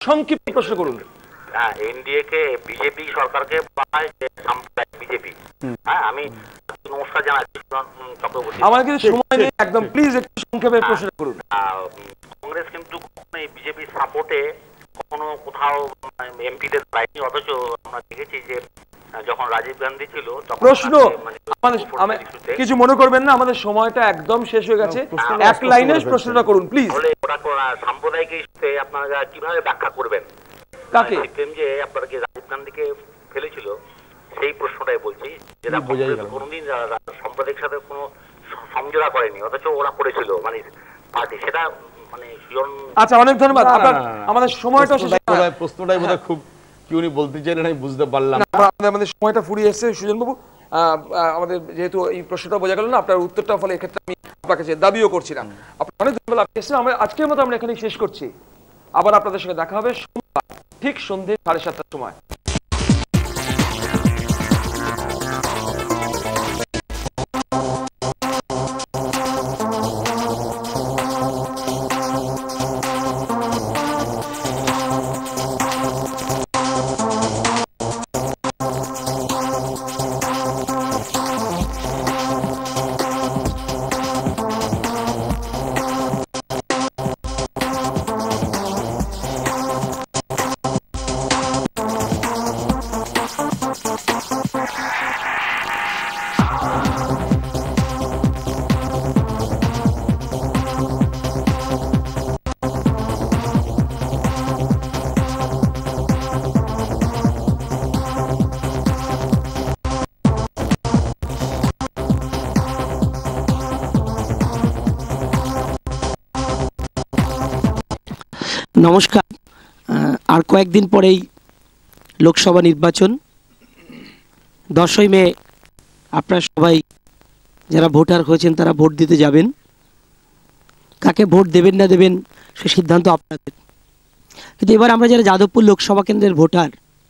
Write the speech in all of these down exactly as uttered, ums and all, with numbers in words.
সংক্ষিপ্ত প্রশ্ন করুন। হ্যাঁ, এনডিএ কে বিজেপি সরকারকে বলায় যে সাম্প্রদায়িক বিজেপি। হ্যাঁ, আমি নমস্কার জানাচ্ছি চক্রবর্তী। আমার কিন্তু সময় নেই একদম, প্লিজ একটু সংক্ষেপে প্রশ্ন করুন। কংগ্রেস কিন্তু কখনো এই বিজেপির সাপোর্টে কখনো কোথাও এমপিদের পায়নি, অথচ আমরা দেখেছি যে যখন রাজীব গান্ধী ছিল প্রশ্ন কিছু মনে করবেন না, আমাদের সময়টা একদম শেষ হয়ে গেছে, এক লাইনে প্রশ্নটা করুন প্লিজ। ওটা সাম্প্রদায়িক ইস্যুতে আপনারা কিভাবে ব্যাখ্যা করবেন? কাকে যে আপনারা যে রাজীব গান্ধীকে ফেলেছিল সেই প্রশ্নটাই বলছি, যেটা কোনোদিন সাম্প্রদায়িক সাথে কোনো সমঝোতা করেনি, অথচ ওরা করেছিল মানে পার্টি, সেটা মানে। আচ্ছা, অনেক ধন্যবাদ। আপনার আমাদের সময়টা প্রশ্নটাই বোধহয় খুব কি উনি বলতে চাইলেন আমি বুঝতে পারলাম না। আমাদের সময়টা ফুরিয়ে এসেছে সুজন বাবু, আমাদের যেহেতু এই প্রশ্নটা বোঝা গেল না আপনার উত্তরটা, ফলে এক্ষেত্রে আমি আপনার কাছে দাবিও করছি না। আপনার অনেক ধন্যবাদ, আপনি এসেছেন। আমরা আজকের মতো আমরা এখানেই শেষ করছি। আবার আপনাদের সঙ্গে দেখা হবে সোমবার ঠিক সন্ধ্যে সাড়ে সাতটার সময়। নমস্কার। আর কয়েকদিন পরেই লোকসভা নির্বাচন, দশই মে আপনারা সবাই যারা ভোটার হয়েছেন তারা ভোট দিতে যাবেন। কাকে ভোট দেবেন না দেবেন সে সিদ্ধান্ত আপনাদের। কিন্তু এবার আমরা যারা যাদবপুর লোকসভা কেন্দ্রের ভোটার,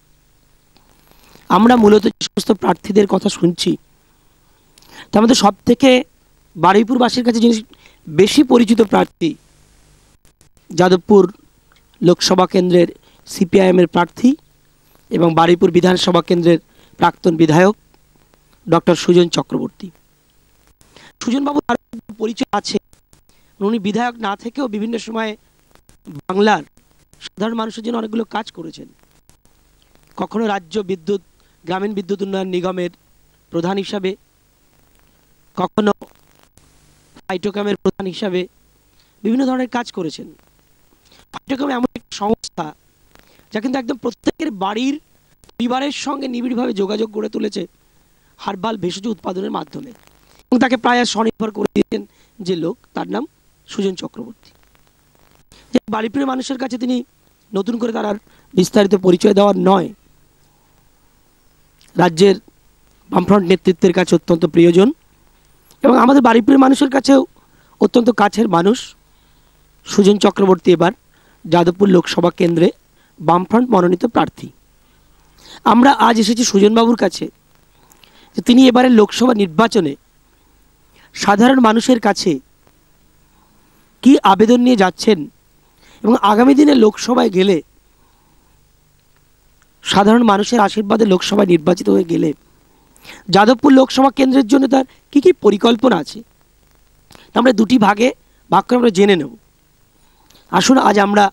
আমরা মূলত যে সমস্ত প্রার্থীদের কথা শুনছি তার মধ্যে সব থেকে বারুইপুরবাসীর কাছে যিনি বেশি পরিচিত প্রার্থী, যাদবপুর লোকসভা কেন্দ্রের সিপিআইএমের প্রার্থী এবং বারুইপুর বিধানসভা কেন্দ্রের প্রাক্তন বিধায়ক ডক্টর সুজন চক্রবর্তী। সুজনবাবু তার পরিচয় আছে, উনি বিধায়ক না থেকেও বিভিন্ন সময়ে বাংলার সাধারণ মানুষের জন্য অনেকগুলো কাজ করেছেন। কখনো রাজ্য বিদ্যুৎ গ্রামীণ বিদ্যুৎ উন্নয়ন নিগমের প্রধান হিসাবে, কখনো ফাইটোকামের প্রধান হিসাবে বিভিন্ন ধরনের কাজ করেছেন। ফাইটোকাম এমন একটা সংস্থা যা কিন্তু একদম প্রত্যেকের বাড়ির পরিবারের সঙ্গে নিবিড়ভাবে যোগাযোগ গড়ে তুলেছে হার্বাল ভেষজ উৎপাদনের মাধ্যমে, এবং তাকে প্রায় স্বনির্ভর করে দিয়েছেন যে লোক, তার নাম সুজন চক্রবর্তী। বারুইপুরের মানুষের কাছে তিনি নতুন করে তার আর বিস্তারিত পরিচয় দেওয়ার নয়, রাজ্যের বামফ্রন্ট নেতৃত্বের কাছে অত্যন্ত প্রিয়জন এবং আমাদের বারুইপুরের মানুষের কাছেও অত্যন্ত কাছের মানুষ। সুজন চক্রবর্তী এবার যাদবপুর লোকসভা কেন্দ্রে বামফ্রন্ট মনোনীত প্রার্থী। আমরা আজ এসেছি সুজনবাবুর কাছে যে তিনি এবারের লোকসভা নির্বাচনে সাধারণ মানুষের কাছে কি আবেদন নিয়ে যাচ্ছেন এবং আগামী দিনে লোকসভায় গেলে, সাধারণ মানুষের আশীর্বাদে লোকসভায় নির্বাচিত হয়ে গেলে যাদবপুর লোকসভা কেন্দ্রের জন্য তার কি কি পরিকল্পনা আছে, আমরা দুটি ভাগে ভাগ করে আমরা জেনে নেব। আসুন আজ আমরা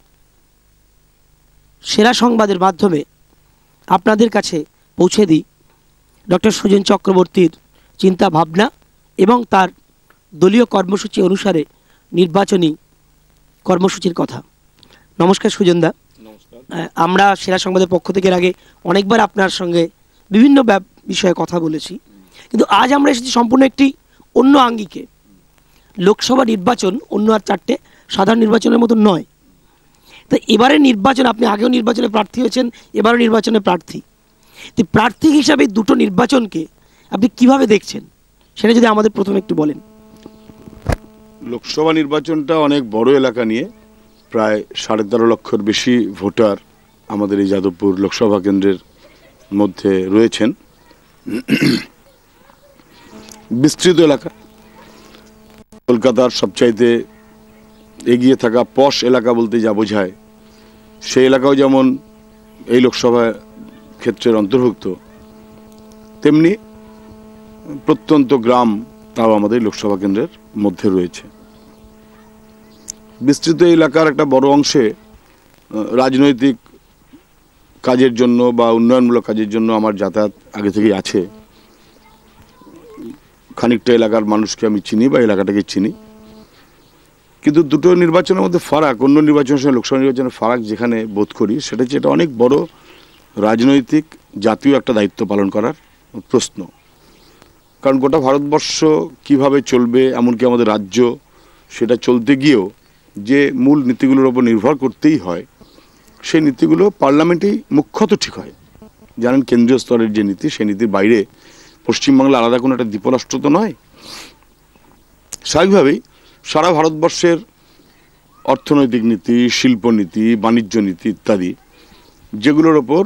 সেরা সংবাদের মাধ্যমে আপনাদের কাছে পৌঁছে দিই ডক্টর সুজন চক্রবর্তীর চিন্তা ভাবনা এবং তার দলীয় কর্মসূচি অনুসারে নির্বাচনী কর্মসূচির কথা। নমস্কার সুজনদা। আমরা সেরা সংবাদের পক্ষ থেকে এর আগে অনেকবার আপনার সঙ্গে বিভিন্ন বিষয়ে কথা বলেছি, কিন্তু আজ আমরা এসেছি সম্পূর্ণ একটি অন্য আঙ্গিকে। লোকসভা নির্বাচন অন্য আর চারটে সাধারণ নির্বাচনের মতো নয়। তো এবারে নির্বাচন, আপনি আগেও নির্বাচনে প্রার্থী হয়েছেন, এবারও নির্বাচনে প্রার্থী, তো প্রার্থী হিসাবে দুটো নির্বাচনকে আপনি কিভাবে দেখছেন সেটা যদি আমাদের প্রথমে একটু বলেন। লোকসভা নির্বাচনটা অনেক বড় এলাকা নিয়ে, প্রায় সাড়ে তেরো লক্ষের বেশি ভোটার আমাদের এই যাদবপুর লোকসভা কেন্দ্রের মধ্যে রয়েছেন। বিস্তৃত এলাকা, কলকাতার সবচাইতে এগিয়ে থাকা পশ এলাকা বলতে যা বোঝায় সেই এলাকাও যেমন এই লোকসভা ক্ষেত্রের অন্তর্ভুক্ত, তেমনি প্রত্যন্ত গ্রাম তাও আমাদের লোকসভা কেন্দ্রের মধ্যে রয়েছে। বিস্তৃত এলাকার একটা বড় অংশে রাজনৈতিক কাজের জন্য বা উন্নয়নমূলক কাজের জন্য আমার যাতায়াত আগে থেকেই আছে। খানিকটা এলাকার মানুষকে আমি চিনি বা এলাকাটাকে চিনি, কিন্তু দুটো নির্বাচনের মধ্যে ফারাক, অন্য নির্বাচনের সঙ্গে লোকসভা নির্বাচনের ফারাক যেখানে বোধ করি সেটা হচ্ছে এটা অনেক বড় রাজনৈতিক জাতীয় একটা দায়িত্ব পালন করার প্রশ্ন। কারণ গোটা ভারতবর্ষ কিভাবে চলবে, এমনকি আমাদের রাজ্য, সেটা চলতে গিয়েও যে মূল নীতিগুলোর ওপর নির্ভর করতেই হয়, সেই নীতিগুলো পার্লামেন্টেই মুখ্যত ঠিক হয়। জানেন কেন্দ্রীয় স্তরের যে নীতি, সেই নীতির বাইরে পশ্চিমবাংলা আলাদা কোনো একটা দ্বীপরাষ্ট্র তো নয়। স্বাভাবিকভাবেই সারা ভারতবর্ষের অর্থনৈতিক নীতি, শিল্পনীতি, বাণিজ্য নীতি ইত্যাদি, যেগুলোর ওপর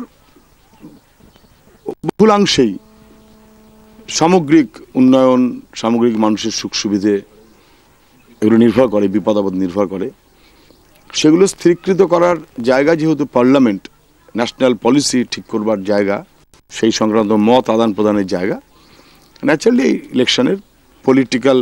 বহুলাংশেই সামগ্রিক উন্নয়ন, সামগ্রিক মানুষের সুখ সুবিধে এগুলো নির্ভর করে, বিপদ আপদ নির্ভর করে, সেগুলো স্থিরীকৃত করার জায়গা যেহেতু পার্লামেন্ট, ন্যাশনাল পলিসি ঠিক করবার জায়গা, সেই সংক্রান্ত মত আদান প্রদানের জায়গা, ন্যাচারালি এই ইলেকশনের পলিটিক্যাল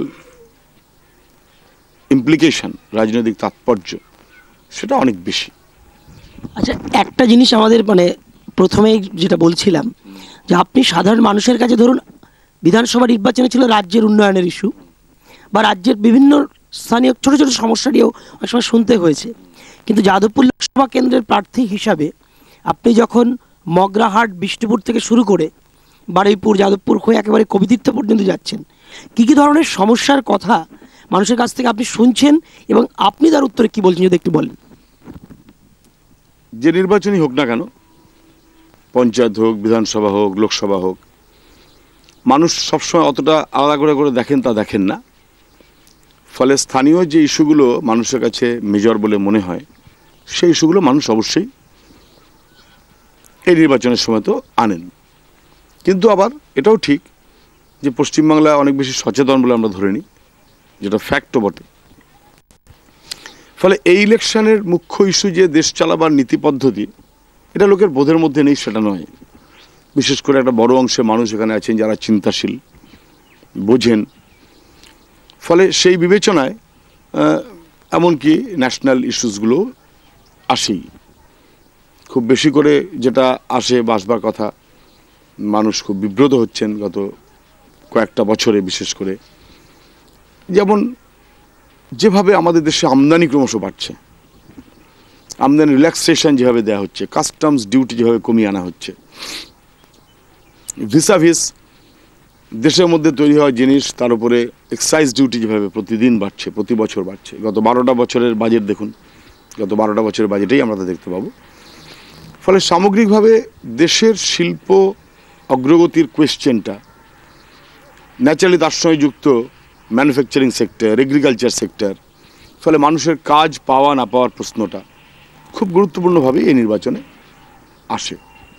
ইমপ্লিকেশন, রাজনৈতিক তাৎপর্য সেটা অনেক বেশি। আচ্ছা, একটা জিনিস আমাদের মানে প্রথমেই যেটা বলছিলাম যে আপনি সাধারণ মানুষের কাছে, ধরুন বিধানসভা নির্বাচনে ছিল রাজ্যের উন্নয়নের ইস্যু বা রাজ্যের বিভিন্ন স্থানীয় ছোটো ছোটো সমস্যা নিয়েও অনেক সময় শুনতে হয়েছে, কিন্তু যাদবপুর লোকসভা কেন্দ্রের প্রার্থী হিসাবে আপনি যখন মগরাহাট, বিষ্ণুপুর থেকে শুরু করে বারুইপুর, যাদবপুর হয়ে একেবারে কবিতীর্থ পর্যন্ত যাচ্ছেন, কী কী ধরনের সমস্যার কথা মানুষের কাছ থেকে আপনি শুনছেন এবং আপনি তার উত্তরে কী বলছেন যদি একটু বলেন। যে নির্বাচনই হোক না কেন, পঞ্চায়েত হোক, বিধানসভা হোক, লোকসভা হোক, মানুষ সবসময় অতটা আলাদা করে করে দেখেন তা দেখেন না। ফলে স্থানীয় যে ইস্যুগুলো মানুষের কাছে মেজর বলে মনে হয়, সেই ইস্যুগুলো মানুষ অবশ্যই এই নির্বাচনের সময় তো আনেন। কিন্তু আবার এটাও ঠিক যে পশ্চিমবাংলা অনেক বেশি সচেতন বলে আমরা ধরে নিই, যেটা ফ্যাক্টও বটে। ফলে এই ইলেকশনের মুখ্য ইস্যু যে দেশ চালাবার নীতি পদ্ধতি, এটা লোকের বোধের মধ্যে নেই সেটা নয়। বিশেষ করে একটা বড় অংশের মানুষ এখানে আছেন যারা চিন্তাশীল, বোঝেন। ফলে সেই বিবেচনায় এমনকি ন্যাশনাল ইস্যুসগুলো আসেই। খুব বেশি করে যেটা আসে বা আসবার কথা, মানুষ খুব বিব্রত হচ্ছেন গত কয়েকটা বছরে, বিশেষ করে যেমন যেভাবে আমাদের দেশে আমদানি ক্রমশ বাড়ছে, আমদানি রিল্যাক্সেশন যেভাবে দেওয়া হচ্ছে, কাস্টমস ডিউটি যেভাবে কমিয়ে আনা হচ্ছে, ভিসা ভিস দেশের মধ্যে তৈরি হওয়া জিনিস তার উপরে এক্সাইজ ডিউটি যেভাবে প্রতিদিন বাড়ছে, প্রতি বছর বাড়ছে। গত বারোটা বছরের বাজেট দেখুন, গত বারোটা বছরের বাজেটেই আমরা তা দেখতে পাবো। ফলে সামগ্রিকভাবে দেশের শিল্প অগ্রগতির কোয়েশ্চেনটা ন্যাচারালি তার সঙ্গে যুক্ত ম্যানুফ্যাকচারিং সেক্টর, এগ্রিকালচার সেক্টর। ফলে মানুষের কাজ পাওয়া না পাওয়ার প্রশ্নটা খুব গুরুত্বপূর্ণভাবে এই নির্বাচনে আসে।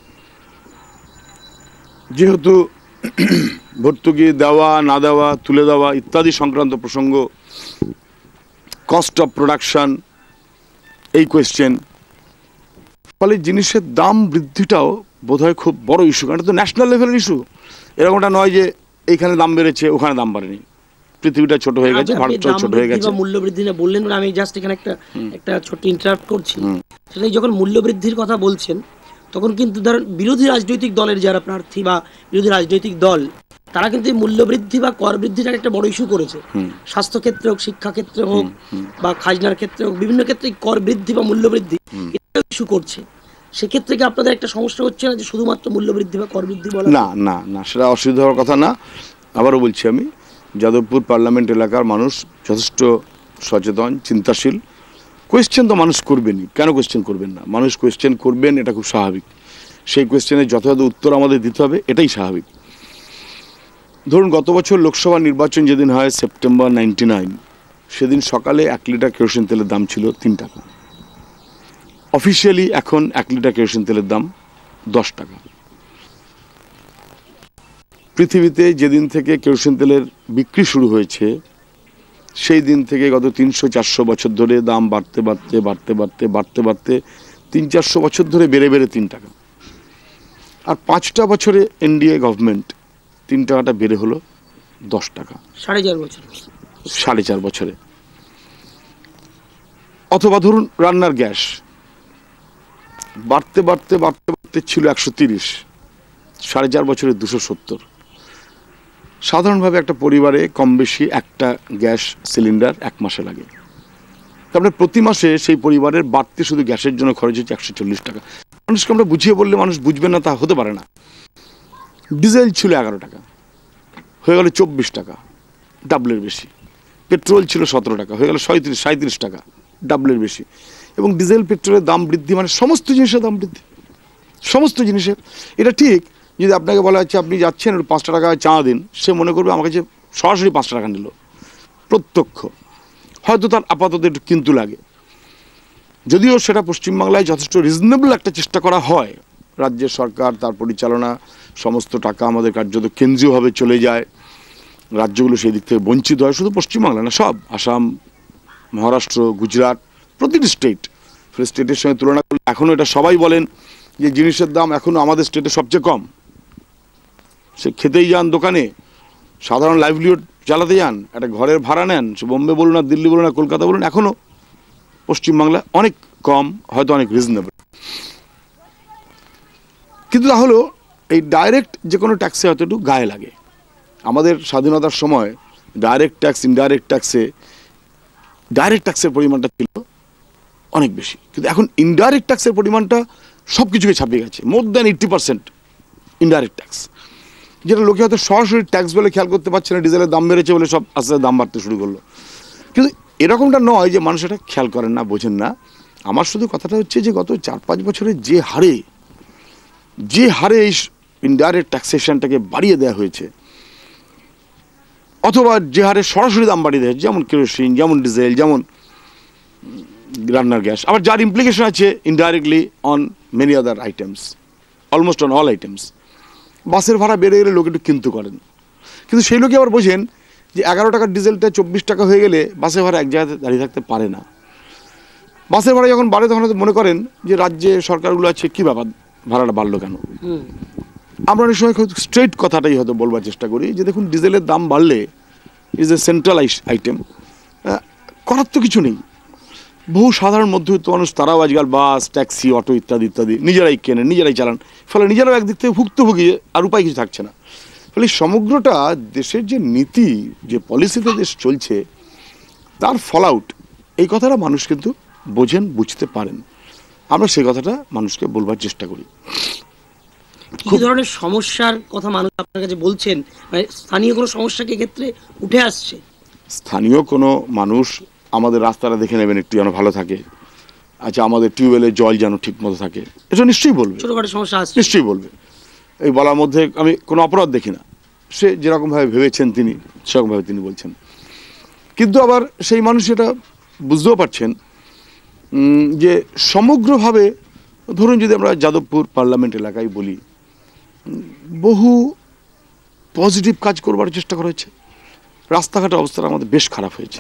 যেহেতু ভর্তুকি দেওয়া না দেওয়া, তুলে দেওয়া ইত্যাদি সংক্রান্ত প্রসঙ্গ, কস্ট অফ প্রোডাকশন, এই কোয়েশ্চেন, ফলে জিনিসের দাম বৃদ্ধিটাও বোধহয় খুব বড় ইস্যু। কারণ এটা তো ন্যাশনাল লেভেলের ইস্যু। এরকমটা নয় যে এইখানে দাম বেড়েছে ওখানে দাম বাড়েনি। পৃথিবীটা ছোট হয়ে গেছে, ভারতটা ছোট হয়ে গেছে। মূল্য বৃদ্ধি না বললেন, আমি জাস্ট এখানে একটা একটা ছোট্ট ইন্টারাপ্ট করছি। সেটাই যখন মূল্য বৃদ্ধির কথা বলছেন, তখন কিন্তু ধরেন বিরোধী রাজনৈতিক দলের যারা প্রার্থী বা বিরোধী রাজনৈতিক দল, তারা কিন্তু এই মূল্য বৃদ্ধি বা কর বৃদ্ধিটাকে একটা বড় ইস্যু করেছে। স্বাস্থ্য ক্ষেত্রে হোক, শিক্ষা ক্ষেত্রে হোক বা খাজনার ক্ষেত্রে হোক, বিভিন্ন ক্ষেত্রে কর বৃদ্ধি বা মূল্য বৃদ্ধি এটা ইস্যু করছে। সেক্ষেত্রে কি আপনাদের একটা সমস্যা হচ্ছে না যে শুধুমাত্র মূল্য বৃদ্ধি বা কর বৃদ্ধি বলা? না না না, সেটা অসুবিধা হওয়ার কথা না। আবারও বলছি, আমি যাদবপুর পার্লামেন্ট এলাকার মানুষ যথেষ্ট সচেতন, চিন্তাশীল। কোয়েশ্চেন তো মানুষ করবেনই, কেন কোয়েশ্চেন করবেন না? মানুষ কোয়েশ্চেন করবেন, এটা খুব স্বাভাবিক। সেই কোয়েশ্চেনের যথাযথ উত্তর আমাদের দিতে হবে, এটাই স্বাভাবিক। ধরুন গত বছর লোকসভা নির্বাচন যেদিন হয়, সেপ্টেম্বর নাইনটি নাইন, সেদিন সকালে এক লিটার কেরোসিন তেলের দাম ছিল তিন টাকা। অফিসিয়ালি এখন এক লিটার কেরোসিন তেলের দাম দশ টাকা। পৃথিবীতে যেদিন থেকে কেরোসিন তেলের বিক্রি শুরু হয়েছে, সেই দিন থেকে গত তিনশো চারশো বছর ধরে দাম বাড়তে বাড়তে বাড়তে বাড়তে বাড়তে বাড়তে তিন চারশো বছর ধরে বেড়ে বেড়ে তিন টাকা, আর পাঁচটা বছরে এনডিএ গভর্নমেন্ট তিন টাকাটা বেড়ে হলো দশ টাকা সাড়ে চার বছর সাড়ে চার বছরে। অথবা ধরুন রান্নার গ্যাস বাড়তে বাড়তে বাড়তে বাড়তে ছিল একশো তিরিশ, সাড়ে চার বছরে দুশো সত্তর। সাধারণভাবে একটা পরিবারে কম বেশি একটা গ্যাস সিলিন্ডার এক মাসে লাগে, তারপরে প্রতি মাসে সেই পরিবারের বাড়তি শুধু গ্যাসের জন্য খরচ হচ্ছে একশো চল্লিশ টাকা। মানুষকে আমরা বুঝিয়ে বললে মানুষ বুঝবে না তা হতে পারে না। ডিজেল ছিল এগারো টাকা, হয়ে গেল চব্বিশ টাকা, ডাবলের বেশি। পেট্রোল ছিল সতেরো টাকা, হয়ে গেল সাঁত্রিশ সাঁত্রিশ টাকা, ডাবলের বেশি। এবং ডিজেল পেট্রোলের দাম বৃদ্ধি মানে সমস্ত জিনিসের দাম বৃদ্ধি, সমস্ত জিনিসের। এটা ঠিক যদি আপনাকে বলা হচ্ছে আপনি যাচ্ছেন পাঁচটা টাকা চা দিন, সে মনে করবে আমার কাছে সরাসরি পাঁচটা টাকা নিল, প্রত্যক্ষ। হয়তো তার আপাতত একটু কিন্তু লাগে, যদিও সেটা পশ্চিমবাংলায় যথেষ্ট রিজনেবল একটা চেষ্টা করা হয়। রাজ্যের সরকার তার পরিচালনা সমস্ত টাকা আমাদের কার্যত কেন্দ্রীয়ভাবে চলে যায়, রাজ্যগুলো সেই দিক থেকে বঞ্চিত হয়। শুধু পশ্চিমবাংলা না, সব আসাম, মহারাষ্ট্র, গুজরাট, প্রতিটি স্টেট স্টেটের সঙ্গে তুলনা করলে এখনও এটা সবাই বলেন যে জিনিসের দাম এখনও আমাদের স্টেটে সবচেয়ে কম। সে খেতেই যান দোকানে, সাধারণ লাইভলিহুড চালাতে যান, একটা ঘরের ভাড়া নেন, সে বোম্বে বলুন আর দিল্লি বলুন আর কলকাতা বলুন, এখনও পশ্চিমবাংলা অনেক কম, হয়তো অনেক রিজনেবল। কিন্তু তাহলেও এই ডাইরেক্ট যে কোনো ট্যাক্সে হয়তো একটু গায়ে লাগে। আমাদের স্বাধীনতার সময় ডাইরেক্ট ট্যাক্স ইনডাইরেক্ট ট্যাক্সে ডাইরেক্ট ট্যাক্সের পরিমাণটা ছিল অনেক বেশি, কিন্তু এখন ইনডাইরেক্ট ট্যাক্সের পরিমাণটা সব কিছুকে ছাপিয়ে গেছে। More than eighty percent indirect tax, যেটা লোকে হয়তো সরাসরি ট্যাক্স বলে খেয়াল করতে পারছে না। ডিজেলের দাম বেড়েছে বলে সব আস্তে আস্তে দাম বাড়তে শুরু করলো, কিন্তু এরকমটা নয় যে মানুষ এটা খেয়াল করেন না, বোঝেন না। আমার শুধু কথাটা হচ্ছে যে গত চার পাঁচ বছরে যে হারে যে হারে এই ইনডাইরেক্ট ট্যাক্সেশনটাকে বাড়িয়ে দেওয়া হয়েছে, অথবা যে হারে সরাসরি দাম বাড়িয়ে দেওয়া হয়েছে, যেমন কেরোসিন, যেমন ডিজেল, যেমন রান্নার গ্যাস, আবার যার ইমপ্লিকেশন আছে indirectly on many other items, almost on all items. বাসের ভাড়া বেড়ে গেলে লোক একটু কিন্তু করেন, কিন্তু সেই লোকে আবার বোঝেন যে এগারো টাকার ডিজেলটা চব্বিশ টাকা হয়ে গেলে বাসের ভাড়া এক জায়গাতে দাঁড়িয়ে থাকতে পারে না। বাসের ভাড়া যখন বাড়ে তখন মনে করেন যে রাজ্যে সরকারগুলো আছে কী ব্যাপার, ভাড়াটা বাড়লো কেন। আমরা অনেক সময় স্ট্রেট কথাটাই হয়তো বলবার চেষ্টা করি যে দেখুন ডিজেলের দাম বাড়লে ইজ এ সেন্ট্রাল আইটেম, করার তো কিছু নেই। বহু সাধারণ মধ্যবিত্ত মানুষ তারাও আজকাল বাস, ট্যাক্সি, অটো ইত্যাদি ইত্যাদি নিজেরাই কেনেন, নিজেরাই চালান, ফলে নিজেরাও একদিক থেকে ভুক্তভোগী, আর উপায় কিছু থাকছে না। ফলে সমগ্রটা দেশের যে নীতি, যে পলিসিতে দেশ চলছে, তার ফল আউট, এই কথাটা মানুষ কিন্তু বোঝেন, বুঝতে পারেন। আমরা সেই কথাটা মানুষকে বলবার চেষ্টা করি। কি ধরনের সমস্যার কথা মানুষ আপনার কাছে বলছেন, মানে স্থানীয় কোনো সমস্যা কি ক্ষেত্রে উঠে আসছে? স্থানীয় কোনো মানুষ আমাদের রাস্তাটা দেখে নেবেন একটু যেন ভালো থাকে, আচ্ছা আমাদের টিউবওয়েলের জল যেন ঠিক মতো থাকে, এটা নিশ্চয়ই বলবে। ছোটখাটো সমস্যা আছে, নিশ্চয়ই বলবে। এই বলার মধ্যে আমি কোনো অপরাধ দেখি না, সে যেরকমভাবে ভেবেছেন তিনি সেরকমভাবে তিনি বলছেন। কিন্তু আবার সেই মানুষ এটা বুঝতেও পারছেন যে সমগ্রভাবে, ধরুন যদি আমরা যাদবপুর পার্লামেন্ট এলাকায় বলি, বহু পজিটিভ কাজ করবার চেষ্টা করা হয়েছে। রাস্তাঘাটের অবস্থা আমাদের বেশ খারাপ হয়েছে,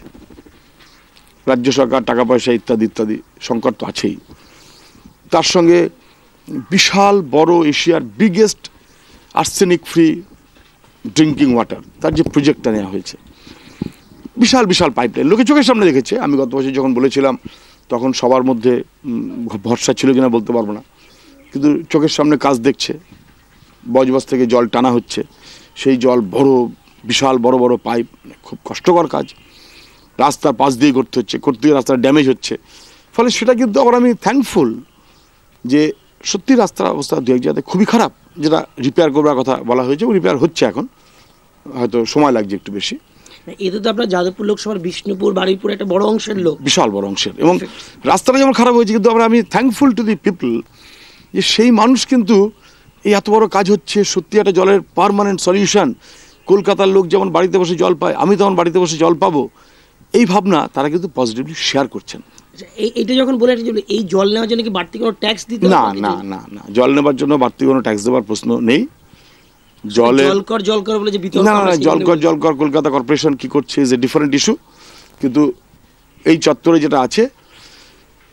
রাজ্য সরকার টাকা পয়সা ইত্যাদি ইত্যাদি সংকট তো আছেই, তার সঙ্গে বিশাল বড় এশিয়ার biggest arsenic free drinking water, তার যে প্রজেক্টটা নেওয়া হয়েছে, বিশাল বিশাল পাইপলাইন, লোকে চোখের সামনে দেখেছে। আমি গত বছর যখন বলেছিলাম তখন সবার মধ্যে ভরসা ছিল কিনা বলতে পারবো না, কিন্তু চোখের সামনে কাজ দেখছে। বজবজ থেকে জল টানা হচ্ছে, সেই জল বড় বিশাল বড় বড় পাইপ, খুব কষ্টকর কাজ, রাস্তার পাশ দিয়ে করতে হচ্ছে, করতে গিয়ে রাস্তার ড্যামেজ হচ্ছে। ফলে সেটা কিন্তু আবার আমি থ্যাঙ্কফুল যে সত্যি রাস্তার অবস্থা দু এক জায়গাতে খুবই খারাপ, যেটা রিপেয়ার করবার কথা বলা হয়েছে, রিপেয়ার হচ্ছে, এখন হয়তো সময় লাগছে একটু বেশি। এতে তো আপনার যাদবপুর লোকসভার বিষ্ণুপুর, বারুইপুর একটা বড় অংশের লোক, বিশাল বড় অংশের, এবং রাস্তাটা যেমন খারাপ হয়েছে, কিন্তু আমরা আমি থ্যাঙ্কফুল টু দি পিপল যে সেই মানুষ কিন্তু এই এত বড় কাজ হচ্ছে, সত্যি একটা জলের পার্মানেন্ট সলিউশন, কলকাতার লোক যেমন বাড়িতে বসে জল পায়, আমি তেমন বাড়িতে বসে জল পাবো, এই ভাবনা তারা কিন্তু পজিটিভলি শেয়ার করছেন। এইটা যখন বলে এই জল নেওয়ার জন্য কি বাড়তি কোনো ট্যাক্স দিতে? না না না না, জল নেবার জন্য বাড়তি কোনো ট্যাক্স দেওয়ার প্রশ্ন নেই। জলে জলকর জলকর বলে যে না না, জলকর জলকর কলকাতা কর্পোরেশন কি করছে ইজ এ ডিফারেন্ট ইস্যু, কিন্তু এই চত্বরে যেটা আছে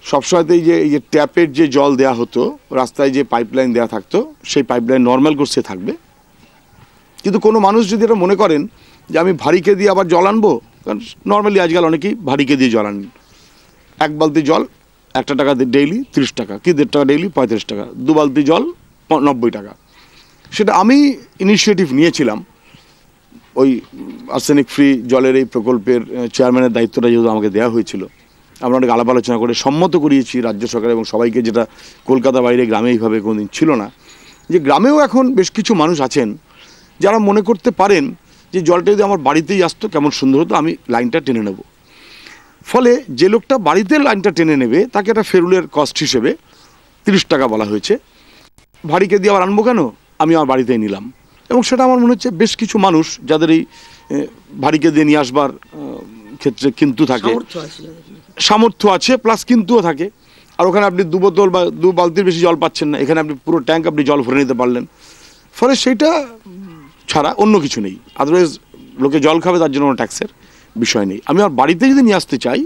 সবসময়তেই যে এই যে ট্যাপের যে জল দেয়া হতো, রাস্তায় যে পাইপলাইন দেওয়া থাকতো, সেই পাইপলাইন নর্মাল কোর্সে থাকবে। কিন্তু কোনো মানুষ যদি এটা মনে করেন যে আমি ভারীকে দিয়ে আবার জল আনবো, কারণ নর্মালি আজকাল অনেকেই ভারীকে দিয়ে জল আনেন, এক বালতি জল একটা টাকা ডেইলি তিরিশ টাকা, কি দেড় টাকা ডেইলি পঁয়ত্রিশ টাকা, দু বালতি জল নব্বই টাকা। সেটা আমি ইনিশিয়েটিভ নিয়েছিলাম, ওই আর্সেনিক ফ্রি জলের এই প্রকল্পের চেয়ারম্যানের দায়িত্বটা যেহেতু আমাকে দেওয়া হয়েছিল, আমরা অনেক আলাপ আলোচনা করে সম্মত করিয়েছি রাজ্য সরকার এবং সবাইকে, যেটা কলকাতা বাইরে গ্রামে এইভাবে কোনোদিন ছিল না, যে গ্রামেও এখন বেশ কিছু মানুষ আছেন যারা মনে করতে পারেন যে জলটা যদি আমার বাড়িতেই আসতো কেমন সুন্দর হতো, আমি লাইনটা টেনে নেব। ফলে যে লোকটা বাড়িতে লাইনটা টেনে নেবে তাকে একটা ফেরুলের কস্ট হিসেবে তিরিশ টাকা বলা হয়েছে, ভারীকে দিয়ে আবার আনবো কেন, আমি আমার বাড়িতেই নিলাম। এবং সেটা আমার মনে হচ্ছে বেশ কিছু মানুষ যাদের এই ভারীকে দিয়ে নিয়ে আসবার ক্ষেত্রে কিন্তু থাকে, সামর্থ্য আছে প্লাস কিন্তুও থাকে, আর ওখানে আপনি দু বোতল বা দু বালতির বেশি জল পাচ্ছেন না, এখানে আপনি পুরো ট্যাঙ্ক আপনি জল ভরে নিতে পারলেন। ফলে সেইটা ছাড়া অন্য কিছু নেই, আদারওয়াইজ লোকে জল খাবে তার জন্য কোনো ট্যাক্সের বিষয় নেই। আমি আমার বাড়িতে যদি নিয়ে আসতে চাই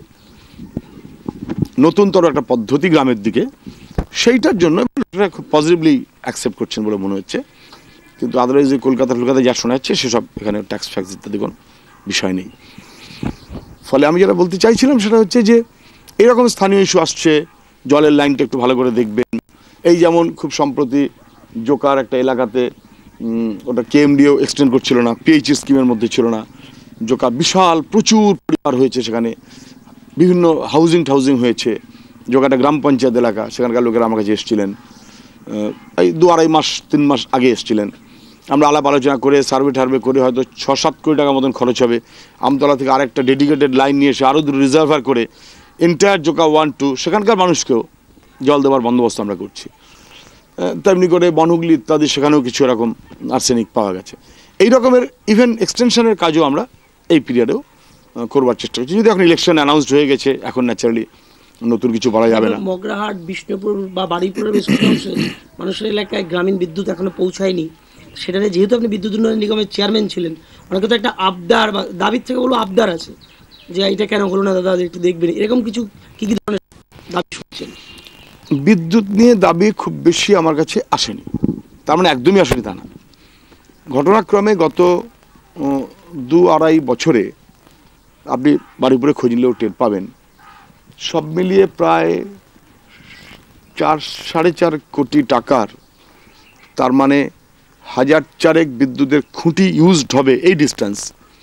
নতুনতর একটা পদ্ধতি গ্রামের দিকে, সেইটার জন্য খুব পজিটিভলি অ্যাকসেপ্ট করছেন বলে মনে হচ্ছে। কিন্তু আদারওয়াইজ যে কলকাতা কলকাতায় যা শোনা যাচ্ছে সেসব এখানে ট্যাক্স ফ্যাক্স ইত্যাদি কোনো বিষয় নেই। ফলে আমি যেটা বলতে চাইছিলাম সেটা হচ্ছে যে এইরকম স্থানীয় ইস্যু আসছে, জলের লাইনটা একটু ভালো করে দেখবেন। এই যেমন খুব সম্প্রতি জোকার একটা এলাকাতে ওটা কেএমডিও এক্সটেন্ড করছিল না, পিএইচই স্কিমের মধ্যে ছিল না, জোকা বিশাল প্রচুর পরিবার হয়েছে, সেখানে বিভিন্ন হাউজিং টাউজিং হয়েছে। জোকাটা গ্রাম পঞ্চায়েত এলাকা, সেখানকার লোকেরা আমার কাছে এসেছিলেন এই দু আড়াই মাস তিন মাস আগে এসেছিলেন। আমরা আলাপ আলোচনা করে সার্ভে টার্ভে করে হয়তো ছ সাত কোটি টাকা মতন খরচ হবে, আমতলা থেকে আরেকটা ডেডিকেটেড লাইন নিয়ে এসে আরও দুটো রিজার্ভার করে এন্টায়ার জোকা ওয়ান টু সেখানকার মানুষকেও জল দেওয়ার বন্দোবস্ত আমরা করছি। তেমনি করে বনহুগলি ইত্যাদি সেখানেও কিছু এরকম আর্সেনিক পাওয়া গেছে। এই রকমের ইভেন এক্সটেনশনের কাজও আমরা এই পিরিয়ডেও করবার চেষ্টা করছি। যদি এখন ইলেকশন অ্যানাউন্সড হয়ে গেছে, এখন ন্যাচারালি নতুন কিছু বলা যাবে না। মগরাহাট, বিষ্ণুপুর বা বারুইপুরের বেশ কিছু অংশে মানুষের এলাকায় গ্রামীণ বিদ্যুৎ এখনো পৌঁছায়নি। সেটাতে যেহেতু আপনি বিদ্যুৎ উন্নয়ন নিগমের চেয়ারম্যান ছিলেন, অনেকে তো একটা আবদার বা দাবির থেকে বলো আবদার আছে যে এটা কেন হলো না দাদা, একটু দেখবেন, এরকম কিছু কি কি ধরনের দাবি শুনছেন? বিদ্যুৎ নিয়ে দাবি খুব বেশি আমার কাছে আসেনি, তার মানে একদমই আসেনি তা না। ঘটনাক্রমে গত দু আড়াই বছরে আপনি বারুইপুরে খোঁজ নিলেও টের পাবেন, সব মিলিয়ে প্রায় চার সাড়ে চার কোটি টাকার, তার মানে হাজার চারেক বিদ্যুতের খুঁটি ইউজড হবে এই ডিস্টেন্স।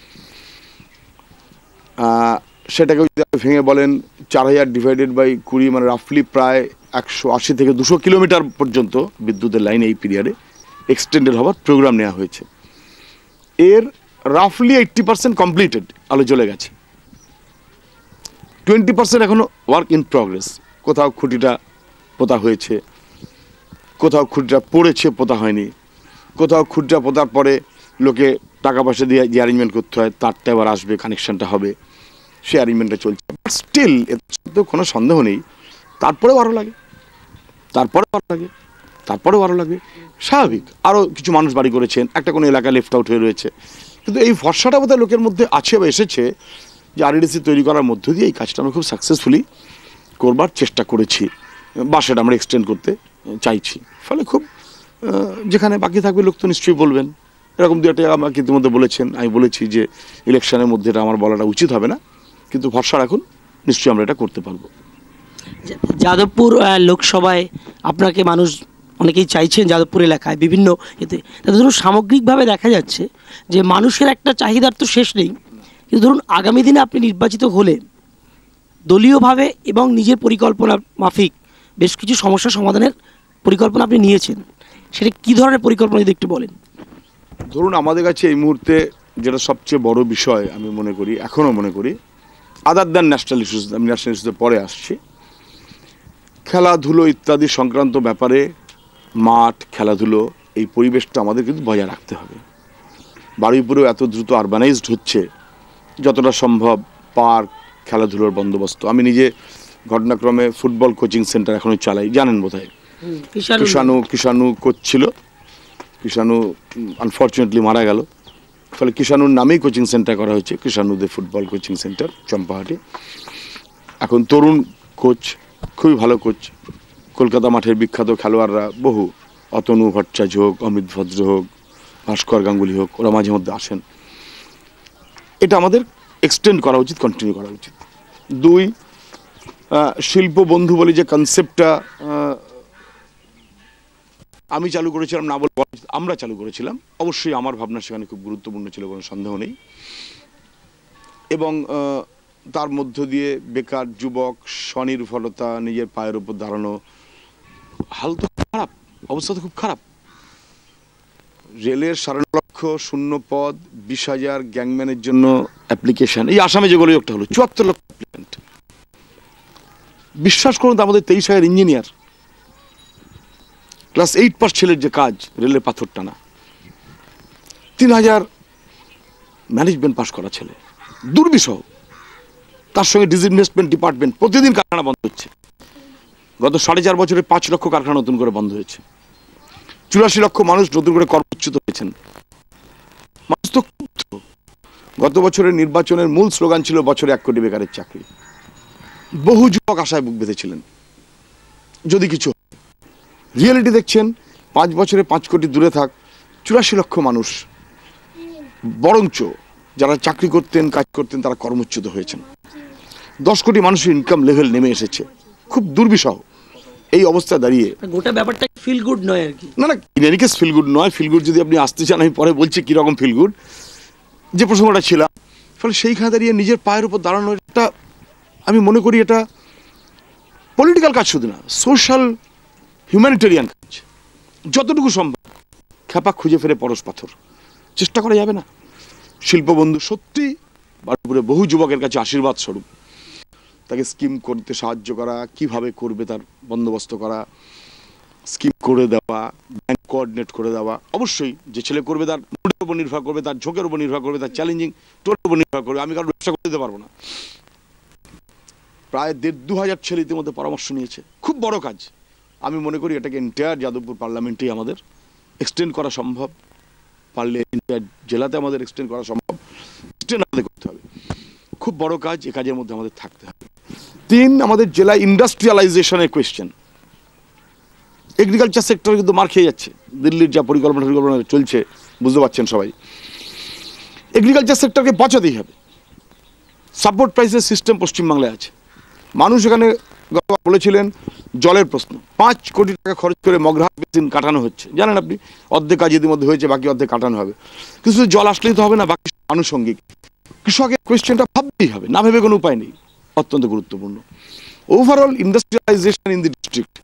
সেটাকে যদি ভেঙে বলেন চার হাজার ডিভাইডেড বাই কুড়ি, মানে রাফলি প্রায় একশো আশি থেকে দুশো কিলোমিটার পর্যন্ত বিদ্যুতের লাইন এই পিরিয়ডে এক্সটেন্ডেড হওয়ার প্রোগ্রাম নেওয়া হয়েছে। এর রাফলি এইট্টি পার্সেন্ট কমপ্লিটেড, আলো চলে গেছে, টোয়েন্টি পার্সেন্ট এখনো ওয়ার্ক ইন প্রগ্রেস। কোথাও খুঁটিটা পোতা হয়েছে, কোথাও খুঁটিটা পড়েছে পোতা হয়নি, কোথাও খুঁটিটা পোতার পরে লোকে টাকা পয়সা দিয়ে যে অ্যারেঞ্জমেন্ট করতে হয় তারটা এবার আসবে, কানেকশনটা হবে, সে অ্যারেঞ্জমেন্টটা চলছে। বাট স্টিল এতে কোনো সন্দেহ নেই, তারপরেও আরও লাগে, তারপরেও আরও লাগে, তারপরেও আরও লাগবে, স্বাভাবিক। আরও কিছু মানুষ বাড়ি করেছেন, একটা কোনো এলাকা লেফট আউট হয়ে রয়েছে, কিন্তু এই ভরসাটা বোধহয় লোকের মধ্যে আছে বা এসেছে যে আরইডিসি তৈরি করার মধ্য দিয়ে এই কাজটা আমরা খুব সাকসেসফুলি করবার চেষ্টা করেছি বা সেটা আমরা এক্সটেন্ড করতে চাইছি। ফলে খুব যেখানে বাকি থাকবে লোক তো নিশ্চয়ই বলবেন, এরকম দু একটা আমাকে ইতিমধ্যে বলেছেন, আমি বলেছি যে ইলেকশনের মধ্যে এটা আমার বলাটা উচিত হবে না, কিন্তু ভরসা রাখুন, নিশ্চয়ই আমরা এটা করতে পারবো। যাদবপুর লোকসভায় আপনাকে মানুষ অনেকেই চাইছেন, যাদবপুর এলাকায় বিভিন্ন এতে, তাতে ধরুন সামগ্রিকভাবে দেখা যাচ্ছে যে মানুষের একটা চাহিদার তো শেষ নেই, কিন্তু ধরুন আগামী দিনে আপনি নির্বাচিত হলে দলীয়ভাবে এবং নিজের পরিকল্পনা মাফিক বেশ কিছু সমস্যা সমাধানের পরিকল্পনা আপনি নিয়েছেন, সেটা কী ধরনের পরিকল্পনা যদি একটু বলেন। ধরুন আমাদের কাছে এই মুহূর্তে যেটা সবচেয়ে বড় বিষয় আমি মনে করি, এখনও মনে করি, আদার দ্যান ন্যাশনাল ইস্যুস, আমি ন্যাশনাল ইস্যুতে পরে আসছি, খেলাধুলো ইত্যাদি সংক্রান্ত ব্যাপারে মাঠ, খেলাধুলো, এই পরিবেশটা আমাদের কিন্তু বজায় রাখতে হবে। বারুইপুরেও এত দ্রুত আরবানাইজড হচ্ছে, যতটা সম্ভব পার্ক, খেলাধুলোর বন্দোবস্ত। আমি নিজে ঘটনাক্রমে ফুটবল কোচিং সেন্টার এখনও চালাই, জানেন বোধহয়, কিষাণু কিষাণু কোচ ছিল, কিষাণু আনফর্চুনেটলি মারা গেল, ফলে কিষাণুর নামেই কোচিং সেন্টার করা হয়েছে, কিষাণুদের ফুটবল কোচিং সেন্টার চম্পাহাটি। এখন তরুণ কোচ খুবই ভালো কোচ। কলকাতা মাঠের বিখ্যাত খেলোয়াড়রা বহু, অতনু ভট্টাচার্য হোক, অমিত ভদ্র হোক, ভাস্কর গাঙ্গুলি হোক, ওরা মাঝে মধ্যে আসেন। এটা আমাদের এক্সটেন্ড করা উচিত, কন্টিনিউ করা উচিত। দুই, শিল্প বন্ধু বলে যে কনসেপ্টটা আমি চালু করেছিলাম না বলে আমরা চালু করেছিলাম, অবশ্যই আমার ভাবনা সেখানে খুব গুরুত্বপূর্ণ ছিল, কোনো সন্দেহ নেই। এবং তার মধ্য দিয়ে বেকার যুবক, স্বনির্ভরতা, নিজের পায়ের উপর দাঁড়ানো, হাল তো খারাপ, অবস্থা তো খুব খারাপ। রেলের সাড়ে লক্ষ শূন্য পদ, বিশ হাজার গ্যাংম্যানের জন্য অ্যাপ্লিকেশন, এই আসামে যেগুলো একটা হলো চুয়াত্তর লক্ষ অ্যাপ্লিকেন্ট। বিশ্বাস করুন তো, আমাদের তেইশ হাজার ইঞ্জিনিয়ার, ক্লাস এইট পাস ছেলের যে কাজ রেলের পাথর টানা, তিন হাজার ম্যানেজমেন্ট পাস করা ছেলে, দুর্বিষহ। তার সঙ্গে ডিসইনভেস্টমেন্ট ডিপার্টমেন্ট, প্রতিদিন কারখানা বন্ধ হচ্ছে। গত সাড়ে চার বছরে পাঁচ লক্ষ কারখানা নতুন করে বন্ধ হয়েছে। চুরাশি লক্ষ মানুষ নতুন করে কর্মচ্যুত হয়েছেন। মানুষ তো ক্ষুব্ধ। গত বছরের নির্বাচনের মূল স্লোগান ছিল বছরে এক কোটি বেকারের চাকরি। বহু যুবক আশায় বুক বেঁধেছিলেন যদি কিছু। রিয়েলিটি দেখছেন, পাঁচ বছরে পাঁচ কোটি দূরে থাক, চুরাশি লক্ষ মানুষ, বরঞ্চ যারা চাকরি করতেন, কাজ করতেন, তারা কর্মচ্যুত হয়েছেন। দশ কোটি মানুষের ইনকাম লেভেল নেমে এসেছে, খুব দুর্বিষহ। এই অবস্থা দাঁড়িয়ে গোটা ব্যাপারটা ফিল গুড নয় আর কি। না না, in any case feel good নয়। ফিল গুড যদি আপনি আসতে চান, আমি পরে বলছি কিরকম ফিল গুড, যে প্রসঙ্গটা ছিলাম। ফলে সেইখানে দাঁড়িয়ে নিজের পায়ের উপর দাঁড়ানোর একটা, আমি মনে করি এটা পলিটিক্যাল কাজ শুধু না, সোশ্যাল হিউম্যানিটেরিয়ান কাজ। যতটুকু সম্ভব খ্যাপা খুঁজে ফেরে পরশ পাথর চেষ্টা করা যাবে না। শিল্পবন্ধু সত্যি বারুইপুরে বহু যুবকের কাছে আশীর্বাদ স্বরূপ। তাকে স্কিম করতে সাহায্য করা, কিভাবে করবে তার বন্দোবস্ত করা, স্কিম করে দেওয়া, ব্যাংক কোঅর্ডিনেট করে দেওয়া। অবশ্যই যে ছেলে করবে তার মুডের উপর নির্ভর করবে, তার ঝোঁকের উপর নির্ভর করবে, তার চ্যালেঞ্জিং টোলের উপর নির্ভর করবে। আমি কারণ ব্যবসা করতে দিতে পারবো না। প্রায় দেড় দু হাজার ছেলে ইতিমধ্যে পরামর্শ নিয়েছে, খুব বড় কাজ। আমি মনে করি এটাকে এন্টায়ার যাদবপুর পার্লামেন্টেই আমাদের এক্সটেন্ড করা সম্ভব, পারলে এন্টায়ার জেলাতে আমাদের এক্সটেন্ড করা সম্ভব, এক্সটেন্ড আমাদের করতে হবে। খুব বড় কাজ, এ কাজের মধ্যে আমাদের থাকতে হবে। তিন, আমাদের জেলায় ইন্ডাস্ট্রিয়ালাইজেশনের কোয়েশ্চেন। এগ্রিকালচার সেক্টর কিন্তু মার খেয়ে যাচ্ছে, দিল্লির যা পরিকল্পনা পরিকল্পনা চলছে বুঝতে পারছেন সবাই। এগ্রিকালচার সেক্টরকে বাঁচাতেই হবে। সাপোর্ট প্রাইসের সিস্টেম পশ্চিমবাংলায় আছে। মানুষ এখানে বলেছিলেন জলের প্রশ্ন, পাঁচ কোটি টাকা খরচ করে মগরাহাট বেসিন কাটানো হচ্ছে, জানেন আপনি, অর্ধেক কাজ ইতিমধ্যে হয়েছে, বাকি অর্ধেক কাটানো হবে। কিন্তু জল আসলেই তো হবে না, বাকি আনুষঙ্গিক। কৃষকের কোয়েশ্চেনটা ভাবতেই হবে, না ভেবে কোনো উপায় নেই, অত্যন্ত গুরুত্বপূর্ণ। Overall industrialisation in the district,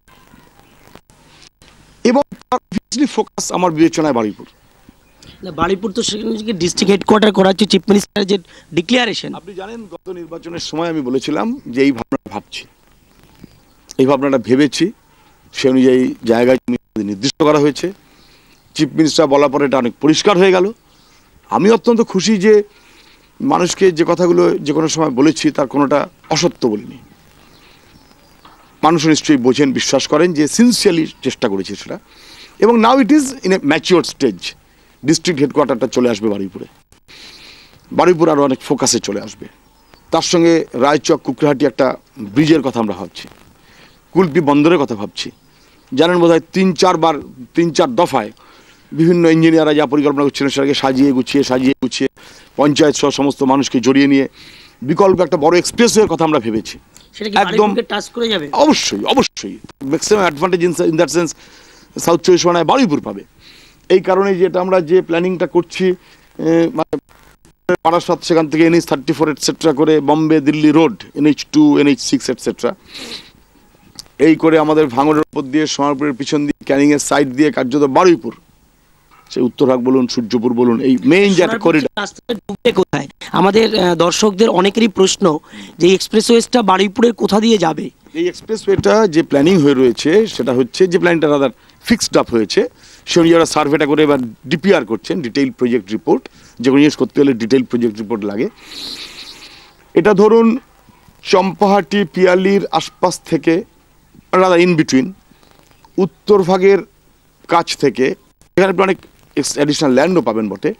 এবং তার ফোকাস আমার বিবেচনায় বারুইপুর। বারুইপুর তো সেখানে ডিস্ট্রিক্ট হেডকোয়ার্টার করা হচ্ছে, চিফ মিনিস্টারের যে ডিক্লারেশন। আপনি জানেন গত নির্বাচনের সময় আমি বলেছিলাম যে এই ভাবনাটা ভাবছি, এই ভাবনাটা ভেবেছি, সে অনুযায়ী জায়গায় নির্দিষ্ট করা হয়েছে। চিফ মিনিস্টার বলার পরে এটা অনেক পরিষ্কার হয়ে গেল। আমি অত্যন্ত খুশি যে মানুষকে যে কথাগুলো যে কোনো সময় বলেছি তার কোনোটা অসত্য বলিনি। মানুষ নিশ্চয়ই বোঝেন, বিশ্বাস করেন যে সিনসিয়ারলি চেষ্টা করেছি সেটা। এবং now it is in a mature stage. District হেডকোয়ার্টারটা চলে আসবে বারুইপুরে, বারুইপুর আরও অনেক ফোকাসে চলে আসবে। তার সঙ্গে রায়চক কুকরাহাটি একটা ব্রিজের কথা আমরা ভাবছি, কুলপি বন্দরের কথা ভাবছি। জানেন বোধ হয় তিন চারবার তিন চার দফায় বিভিন্ন ইঞ্জিনিয়াররা যা পরিকল্পনা করছিলেন সেটাকে সাজিয়ে গুছিয়ে সাজিয়ে গুছিয়ে পঞ্চায়েত সহ সমস্ত মানুষকে জড়িয়ে নিয়ে বিকল্প একটা বড় এক্সপ্রেসওয়ের কথা আমরা ভেবেছি। একদম টাচ করে যাবে, অবশ্যই অবশ্যই maximum advantage in that sense south চব্বিশ পরগনায় বারুইপুর পাবে। এই কারণে যেটা আমরা যে প্ল্যানিংটা করছি, মানে বারাসাত সেখান থেকে এনএইচ থার্টি ফোর এটসেট্রা করে Bombay Delhi road, NH two NH six etcetera, এই করে আমাদের ভাঙড়ের উপর দিয়ে সোনারপুরের পিছন দিয়ে ক্যানিংয়ের সাইড দিয়ে কার্যত বারুইপুর, সে উত্তরভাগ বলুন সূর্যপুর বলুন, এই মেইন যে একটা করিডোর। কোথায় আমাদের দর্শকদের অনেকেরই প্রশ্ন যে এক্সপ্রেসওয়েটা বারুইপুরের কোথা দিয়ে যাবে? এই এক্সপ্রেসওয়েটা যে প্ল্যানিং হয়ে রয়েছে সেটা হচ্ছে, যে প্ল্যানটা রাদার ফিক্সড আপ হয়েছে, সে অনুযায়ী ওরা সার্ভেটা করে এবার ডিপিআর করছেন, ডিটেইল প্রজেক্ট রিপোর্ট। যে কোনো জিনিস করতে হলে ডিটেইল প্রজেক্ট রিপোর্ট লাগে। এটা ধরুন চম্পাহাটি পিয়ালির আশপাশ থেকে, রাদার ইন বিটুইন, উত্তর ভাগের কাছ থেকে, এখানে অনেক অ্যাডিশনাল ল্যান্ডও পাবেন বটে,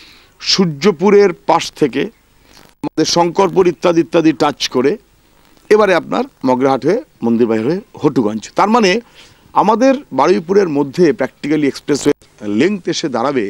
সূর্যপুরের পাশ থেকে আমাদের শঙ্করপুর ইত্যাদি ইত্যাদি টাচ করে এবারে আপনার মগরাহাট হয়ে মন্দিরবাড়ি হয়ে হটুগঞ্জ। তার মানে আমাদের বারুইপুরের মধ্যে প্র্যাকটিক্যালি এক্সপ্রেসওয়ে লেংথ এসে দাঁড়াবে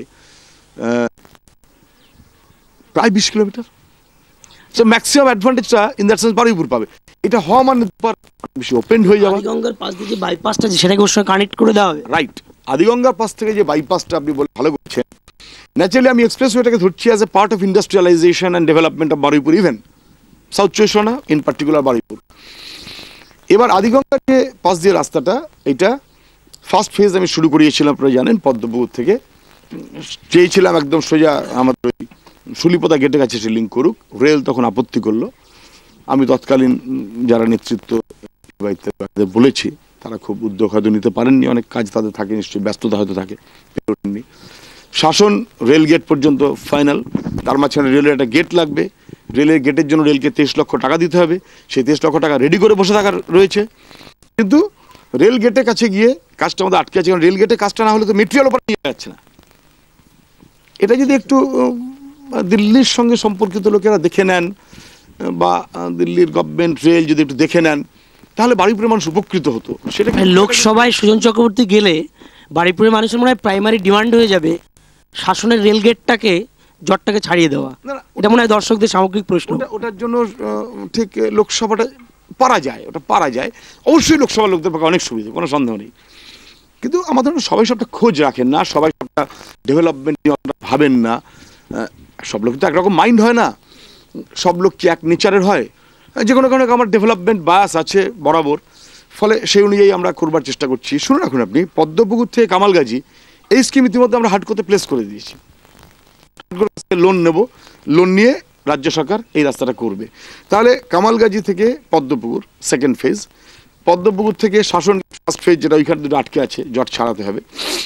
প্রায় বিশ কিলোমিটার। সো ম্যাক্সিমাম অ্যাডভান্টেজটা ইন দ্যাট সেন্স বারুইপুর পাবে। এটা হওয়া মানে বেশি ওপেন হয়ে যাওয়া। আদিগঙ্গার পাশ দিয়ে যে বাইপাসটা আছে সেটাকে ওর সঙ্গে কানেক্ট করে দেওয়া হবে। রাইট, আদিগঙ্গার পাশ থেকে যে বাইপাসটা আপনি বলে ভালো করছেন, ন্যাচারালি আমি এক্সপ্রেসওয়েটাকে ধরছি as a part of industrialisation and development of Baruipur, even south চব্বিশ পরগনা ইন পার্টিকুলার বারুইপুর। এবার আদিগঙ্গার যে পাশ দিয়ে রাস্তাটা, এটা ফার্স্ট ফেজ আমি শুরু করিয়েছিলাম, আপনারা জানেন, পদ্মপুকুর থেকে চেয়েছিলাম একদম সোজা আমাদের ওই শুলিপোতা গেটের কাছে সে লিঙ্ক করুক। রেল তখন আপত্তি করলো। আমি তৎকালীন যারা নেতৃত্ব বলেছি তারা খুব উদ্যোগ হয়তো নিতে পারেননি, অনেক কাজ তাদের থাকে, নিশ্চয়ই ব্যস্ততা হয়তো থাকে, পেরোননি। শাসন রেল গেট পর্যন্ত ফাইনাল, তার মাঝখানে রেলের একটা গেট লাগবে, রেলের গেটের জন্য রেলকে তেইশ লক্ষ টাকা দিতে হবে, সেই তেইশ লক্ষ টাকা রেডি করে বসে থাকার রয়েছে। কিন্তু রেল গেটের কাছে গিয়ে কাজটা আমাদের আটকে আছে, কারণ রেল গেটের কাজটা না হলে তো মেটেরিয়াল ওপর নিয়ে যাচ্ছে না। এটা যদি একটু দিল্লির সঙ্গে সম্পর্কিত লোকেরা দেখে নেন, বা দিল্লির গভর্নমেন্ট রেল যদি একটু দেখে নেন, তাহলে বারুইপুরের মানুষ উপকৃত হতো। সেটা লোকসভায় সুজন চক্রবর্তী গেলে বারুইপুরের মানুষের মনে হয় প্রাইমারি ডিমান্ড হয়ে যাবে শাসনের রেল গেটটাকে, জটটাকে ছাড়িয়ে দেওয়া। এটা মনে হয় দর্শকদের সামগ্রিক প্রশ্ন। ওটার জন্য ঠিক লোকসভাটা পারা যায়, ওটা পারা যায় অবশ্যই, লোকসভার লোকদের পক্ষে অনেক সুবিধা, কোনো সন্দেহ নেই। কিন্তু আমাদের সবাই সবটা খোঁজ রাখেন না, সবাই সবটা ডেভেলপমেন্ট ভাবেন না, সব লোক তো একরকম মাইন্ড হয় না, সব লোক কি এক নেচারের হয়, যে কোনো কারণে আমার ডেভেলপমেন্ট বায়াস আছে বরাবর, ফলে সেই অনুযায়ী আমরা করবার চেষ্টা করছি। শুনে রাখুন আপনি, পদ্মপুকুর থেকে কামালগাজী এই স্কিম ইতিমধ্যে আমরা হাটকোতে প্লেস করে দিয়েছি। লোন নেব, লোন নিয়ে রাজ্য সরকার এই রাস্তাটা করবে। তাহলে কামালগাজী থেকে পদ্মপুকুর সেকেন্ড ফেজ, পদ্মপুকুর থেকে শাসন ফার্স্ট ফেজ, যেটা ওইখানে দুটো আটকে আছে, জট ছাড়াতে হবে।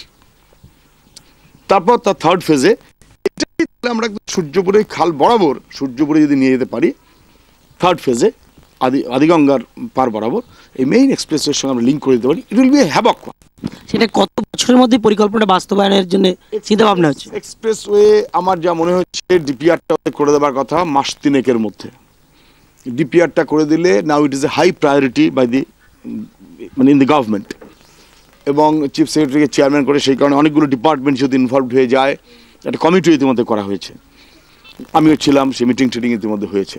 তারপর তার থার্ড ফেজে আমরা সূর্যপুরে খাল বরাবর, সূর্যপুরে যদি নিয়ে যেতে পারি, থার্ড ফেজে আদি আদিগঙ্গার পার বরাবর এই মেইন এক্সপ্রেসওয়ের সঙ্গে আমরা লিঙ্ক করে দিতে পারি, it will be a havoc. সেটা কত বছরের মধ্যে পরিকল্পনা বাস্তবায়নের জন্য চিন্তা ভাবনা হচ্ছে? এক্সপ্রেসওয়ে আমার যা মনে হচ্ছে ডিপিআরটা করে দেওয়ার কথা মাস তিনেকের মধ্যে। ডিপিআরটা করে দিলে now it is a high priority by the মানে ইন দি গভর্নমেন্ট, এবং চিফ সেক্রেটারিকে চেয়ারম্যান করে, সেই কারণে অনেকগুলো ডিপার্টমেন্ট যদি ইনভলভড হয়ে যায়, একটা কমিটি ইতিমধ্যে করা হয়েছে, আমিও ছিলাম, সেই মিটিং টিটিং ইতিমধ্যে হয়েছে।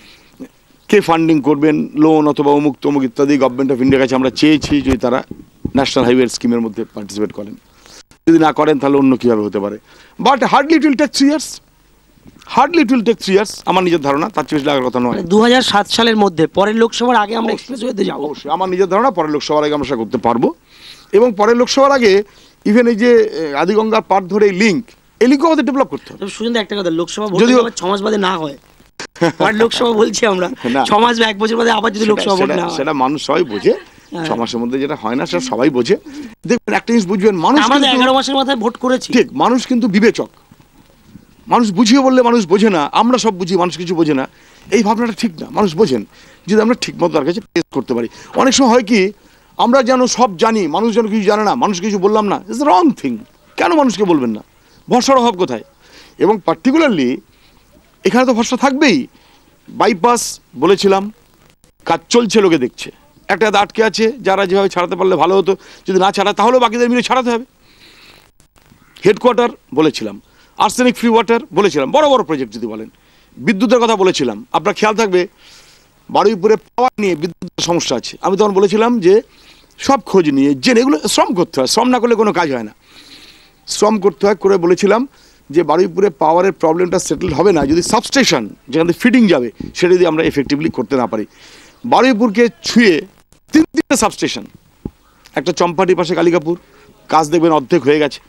কে ফান্ডিং করবেন, লোন অথবা অমুক তমুক ইত্যাদি, গভর্নমেন্ট অফ ইন্ডিয়ার কাছে আমরা চেয়েছি যদি তারা ন্যাশনাল হাইওয়ে স্কিমের মধ্যে পার্টিসিপেট করেন, যদি না করেন তাহলে অন্য কীভাবে হতে পারে। But hardly it will take three years, hardly it will take three years আমার নিজের ধারণা, তার চেয়ে বেশি লাগার কথা নয়। দু হাজার সাত সালের মধ্যে, পরের লোকসভার আগে আমরা এক্সপ্রেসওয়েতে যাবো। অবশ্যই আমার নিজের ধারণা পরের লোকসভার আগে আমরা সেটা করতে পারবো, এবং পরের লোকসভার আগে ইভেন এই যে আদিগঙ্গার পার ধরে এই লিঙ্ক, এই লিঙ্কও আমাদের ডেভেলপ করতে হবে। সুজন একটা কথা, লোকসভা যদি ছ মাস বাদে না হয়, লোকসভা বলছি আমরা, ছ মাস বা এক বছর বাদে আবার যদি লোকসভা ভোট না হয়, সেটা মানুষ সবাই বোঝে। ছ মাসের মধ্যে যেটা হয় না সেটা সবাই বোঝে। দেখবেন একটা জিনিস বুঝবেন, মানুষ আমরা এগারো মাসের মাথায় ভোট করেছি, ঠিক, মানুষ কিন্তু বিবেচক, মানুষ বুঝিয়ে বললে মানুষ বোঝে না, আমরা সব বুঝি, মানুষ কিছু বোঝে না, এই ভাবনাটা ঠিক না। মানুষ বোঝেন যদি আমরা ঠিক মতো তার কাছে পেশ করতে পারি। অনেক সময় হয় কি, আমরা যেন সব জানি, মানুষ যেন কিছু জানে না, মানুষ কিছু বললাম না, ইটস রং থিং। কেন মানুষকে বলবেন না? ভরসার অভাব কোথায়? এবং পার্টিকুলারলি এখানে তো ভরসা থাকবেই। বাইপাস বলেছিলাম, কাজ চলছে, লোকে দেখছে, একটা আটকে আছে, যারা যেভাবে ছাড়াতে পারলে ভালো হতো, যদি না ছাড়া তাহলেও বাকিদের মিলে ছাড়াতে হবে। হেডকোয়ার্টার বলেছিলাম, আর্সেনিক ফ্রি ওয়াটার বলেছিলাম, বড় বড় প্রজেক্ট যদি বলেন, বিদ্যুতের কথা বলেছিলাম। আপনার খেয়াল থাকবে বারুইপুরে পাওয়ার নিয়ে বিদ্যুতের সমস্যা আছে, আমি তখন বলেছিলাম যে সব খোঁজ নিয়ে জেনে এগুলো শ্রম করতে হয়, শ্রম না করলে কোনো কাজ হয় না, শ্রম করতে হয়। করে বলেছিলাম যে বারুইপুরে পাওয়ারের প্রবলেমটা সেটেল হবে না যদি সাবস্টেশন যেখান থেকে ফিডিং যাবে সেটা যদি আমরা এফেক্টিভলি করতে না পারি। বারুইপুরকে ছুঁয়ে তিন তিনটে সাবস্টেশন, একটা চম্পাটির পাশে কালিকাপুর, কাজ দেখবেন অর্ধেক হয়ে গেছে,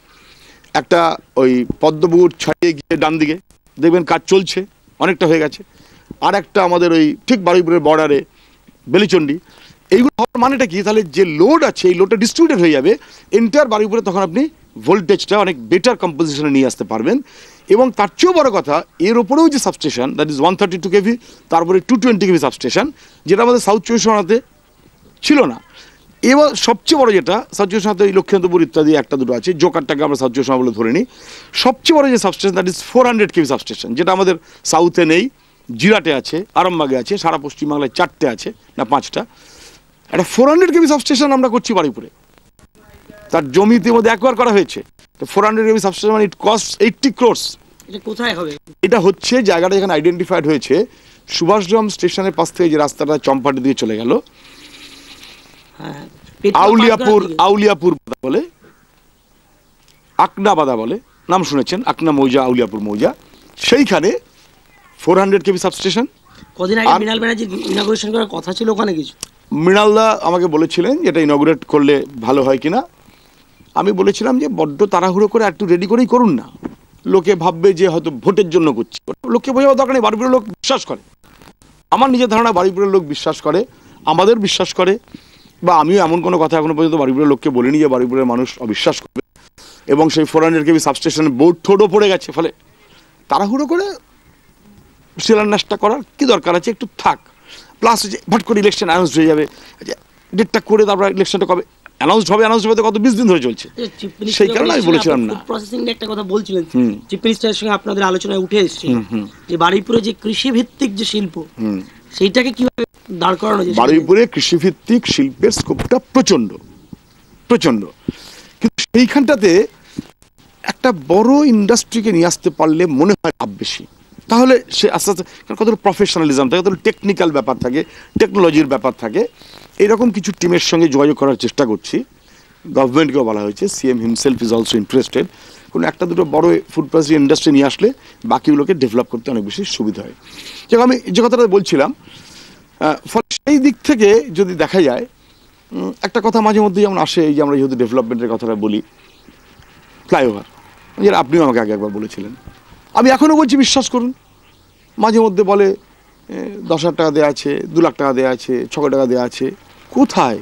একটা ওই পদ্মপুকুর ছাড়িয়ে গিয়ে ডান দিকে দেখবেন কাজ চলছে, অনেকটা হয়ে গেছে, আর একটা আমাদের ওই ঠিক বারুইপুরের বর্ডারে বেলিচন্ডি। এইগুলো হওয়ার মানেটা কি? তাহলে যে লোড আছে এই লোডটা ডিস্ট্রিবিউটেড হয়ে যাবে এন্টায়ার বারুইপুরে, তখন আপনি ভোল্টেজটা অনেক বেটার কম্পোজিশনে নিয়ে আসতে পারবেন। এবং তার চেয়েও বড় কথা, এর ওপরেও যে substation, that is one thirty two KV, তারপরে টু টোয়েন্টি কেভি সাবস্টেশন, যেটা আমাদের সাউথ চব্বিশ পরগনাতে ছিল না। এবার সবচেয়ে বড় যেটা সাউথ চব্বিশ পরগনাতে লক্ষ্মীকান্তপুর ইত্যাদি একটা দুটো আছে, জোকারটাকে আমরা সাউথ চব্বিশ পরগনা বলে ধরে নিই, সবচেয়ে বড় যে substation that is four hundred KV substation, যেটা আমাদের সাউথে নেই, জিরাটে আছে, আরামবাগে আছে, সারা পশ্চিমবাংলায় চারটে আছে না পাঁচটা। একটা ফোর হান্ড্রেড কেবি সাবস্টেশন আমরা করছি বারুইপুরে, তার জমিতে মধ্যে একবার করা হয়েছে। তো ফোর হান্ড্রেড কেবি সাবস্টেশন মানে ইট কস্ট এইটটি ক্রোর্স। এটা কোথায় হবে? এটা হচ্ছে জায়গাটা যেখানে আইডেন্টিফাইড হয়েছে সুভাষগ্রাম স্টেশনের পাশ থেকে যে রাস্তাটা চম্পাটি দিয়ে চলে গেল, হ্যাঁ, আউলিয়াপুর আউলিয়াপুর বাদা বলে, আকনা বাদা বলে, নাম শুনেছেন, আকনা মৌজা, আউলিয়াপুর মৌজা, সেইখানে ফোর হান্ড্রেড কেবি সাবস্টেশন। কদিন আগে মৃণাল ব্যানার্জির ইনগরেশন করার কথা ছিল ওখানে কিছু। মৃণালদা আমাকে বলেছিলেন যে এটা ইনগরেট করলে ভালো হয় কিনা। আমি বলেছিলাম যে বড্ড তাড়াহুড়ো করে একটু রেডি করেই করুন না, লোকে ভাববে যে হয়তো ভোটের জন্য করছি। লোককে বোঝাবার দরকার নেই, বারুইপুরের লোক বিশ্বাস করে, আমার নিজের ধারণা বারুইপুরের লোক বিশ্বাস করে, আমাদের বিশ্বাস করে, বা আমিও এমন কোনো কথা এখনো পর্যন্ত বারুইপুরের লোককে বলিনি যে বারুইপুরের মানুষ অবিশ্বাস করবে। এবং সেই ফোর হান্ড্রেড কেবি সাবস্টেশনের বোর্ড ঠোঁটও পড়ে গেছে, ফলে তাড়াহুড়ো করে শিলান্যাসটা করার কি দরকার আছে, একটু থাক। প্লাস যে ভট করে ইলেকশন অ্যানাউন্স হয়ে যাবে, ডেটটা করে তারপর ইলেকশনটা কবে অ্যানাউন্স হবে, অ্যানাউন্স হবে তো কত বিশ দিন ধরে চলছে, সেই কারণে আমি বলেছিলাম না। প্রসেসিং এর একটা কথা বলছিলেন, চিফ মিনিস্টারের সঙ্গে আপনাদের আলোচনায় উঠে এসেছে যে বারুইপুরে যে কৃষি ভিত্তিক যে শিল্প, সেইটাকে কিভাবে দাঁড় করানো যায়। বারুইপুরে কৃষিভিত্তিক শিল্পের স্কোপটা প্রচন্ড প্রচন্ড, কিন্তু সেইখানটাতে একটা বড় ইন্ডাস্ট্রিকে নিয়ে আসতে পারলে মনে হয় লাভ বেশি। তাহলে সে আস্তে আস্তে, কারণ কতটা প্রফেশনালিজম থাকে, কতটা টেকনিক্যাল ব্যাপার থাকে, টেকনোলজির ব্যাপার থাকে, এইরকম কিছু টিমের সঙ্গে যোগাযোগ করার চেষ্টা করছি। গভর্নমেন্টকেও বলা হয়েছে, CM himself is also interested. কোনো একটা দুটো বড় ফুড প্রসেসিং ইন্ডাস্ট্রি নিয়ে আসলে বাকিগুলোকে ডেভেলপ করতে অনেক বেশি সুবিধা হয়। যেমন আমি যে কথাটা বলছিলাম, ফলে সেই দিক থেকে যদি দেখা যায়, একটা কথা মাঝে মধ্যে যেমন আসে, এই যে আমরা যেহেতু ডেভেলপমেন্টের কথাটা বলি, ফ্লাইওভার, যেটা আপনিও আমাকে আগে একবার বলেছিলেন, আমি এখনও বলছি বিশ্বাস করুন, মাঝে মধ্যে বলে দশ হাজার টাকা দেওয়া আছে, দু লাখ টাকা দেওয়া আছে, ছ টাকা দেওয়া আছে, কোথায়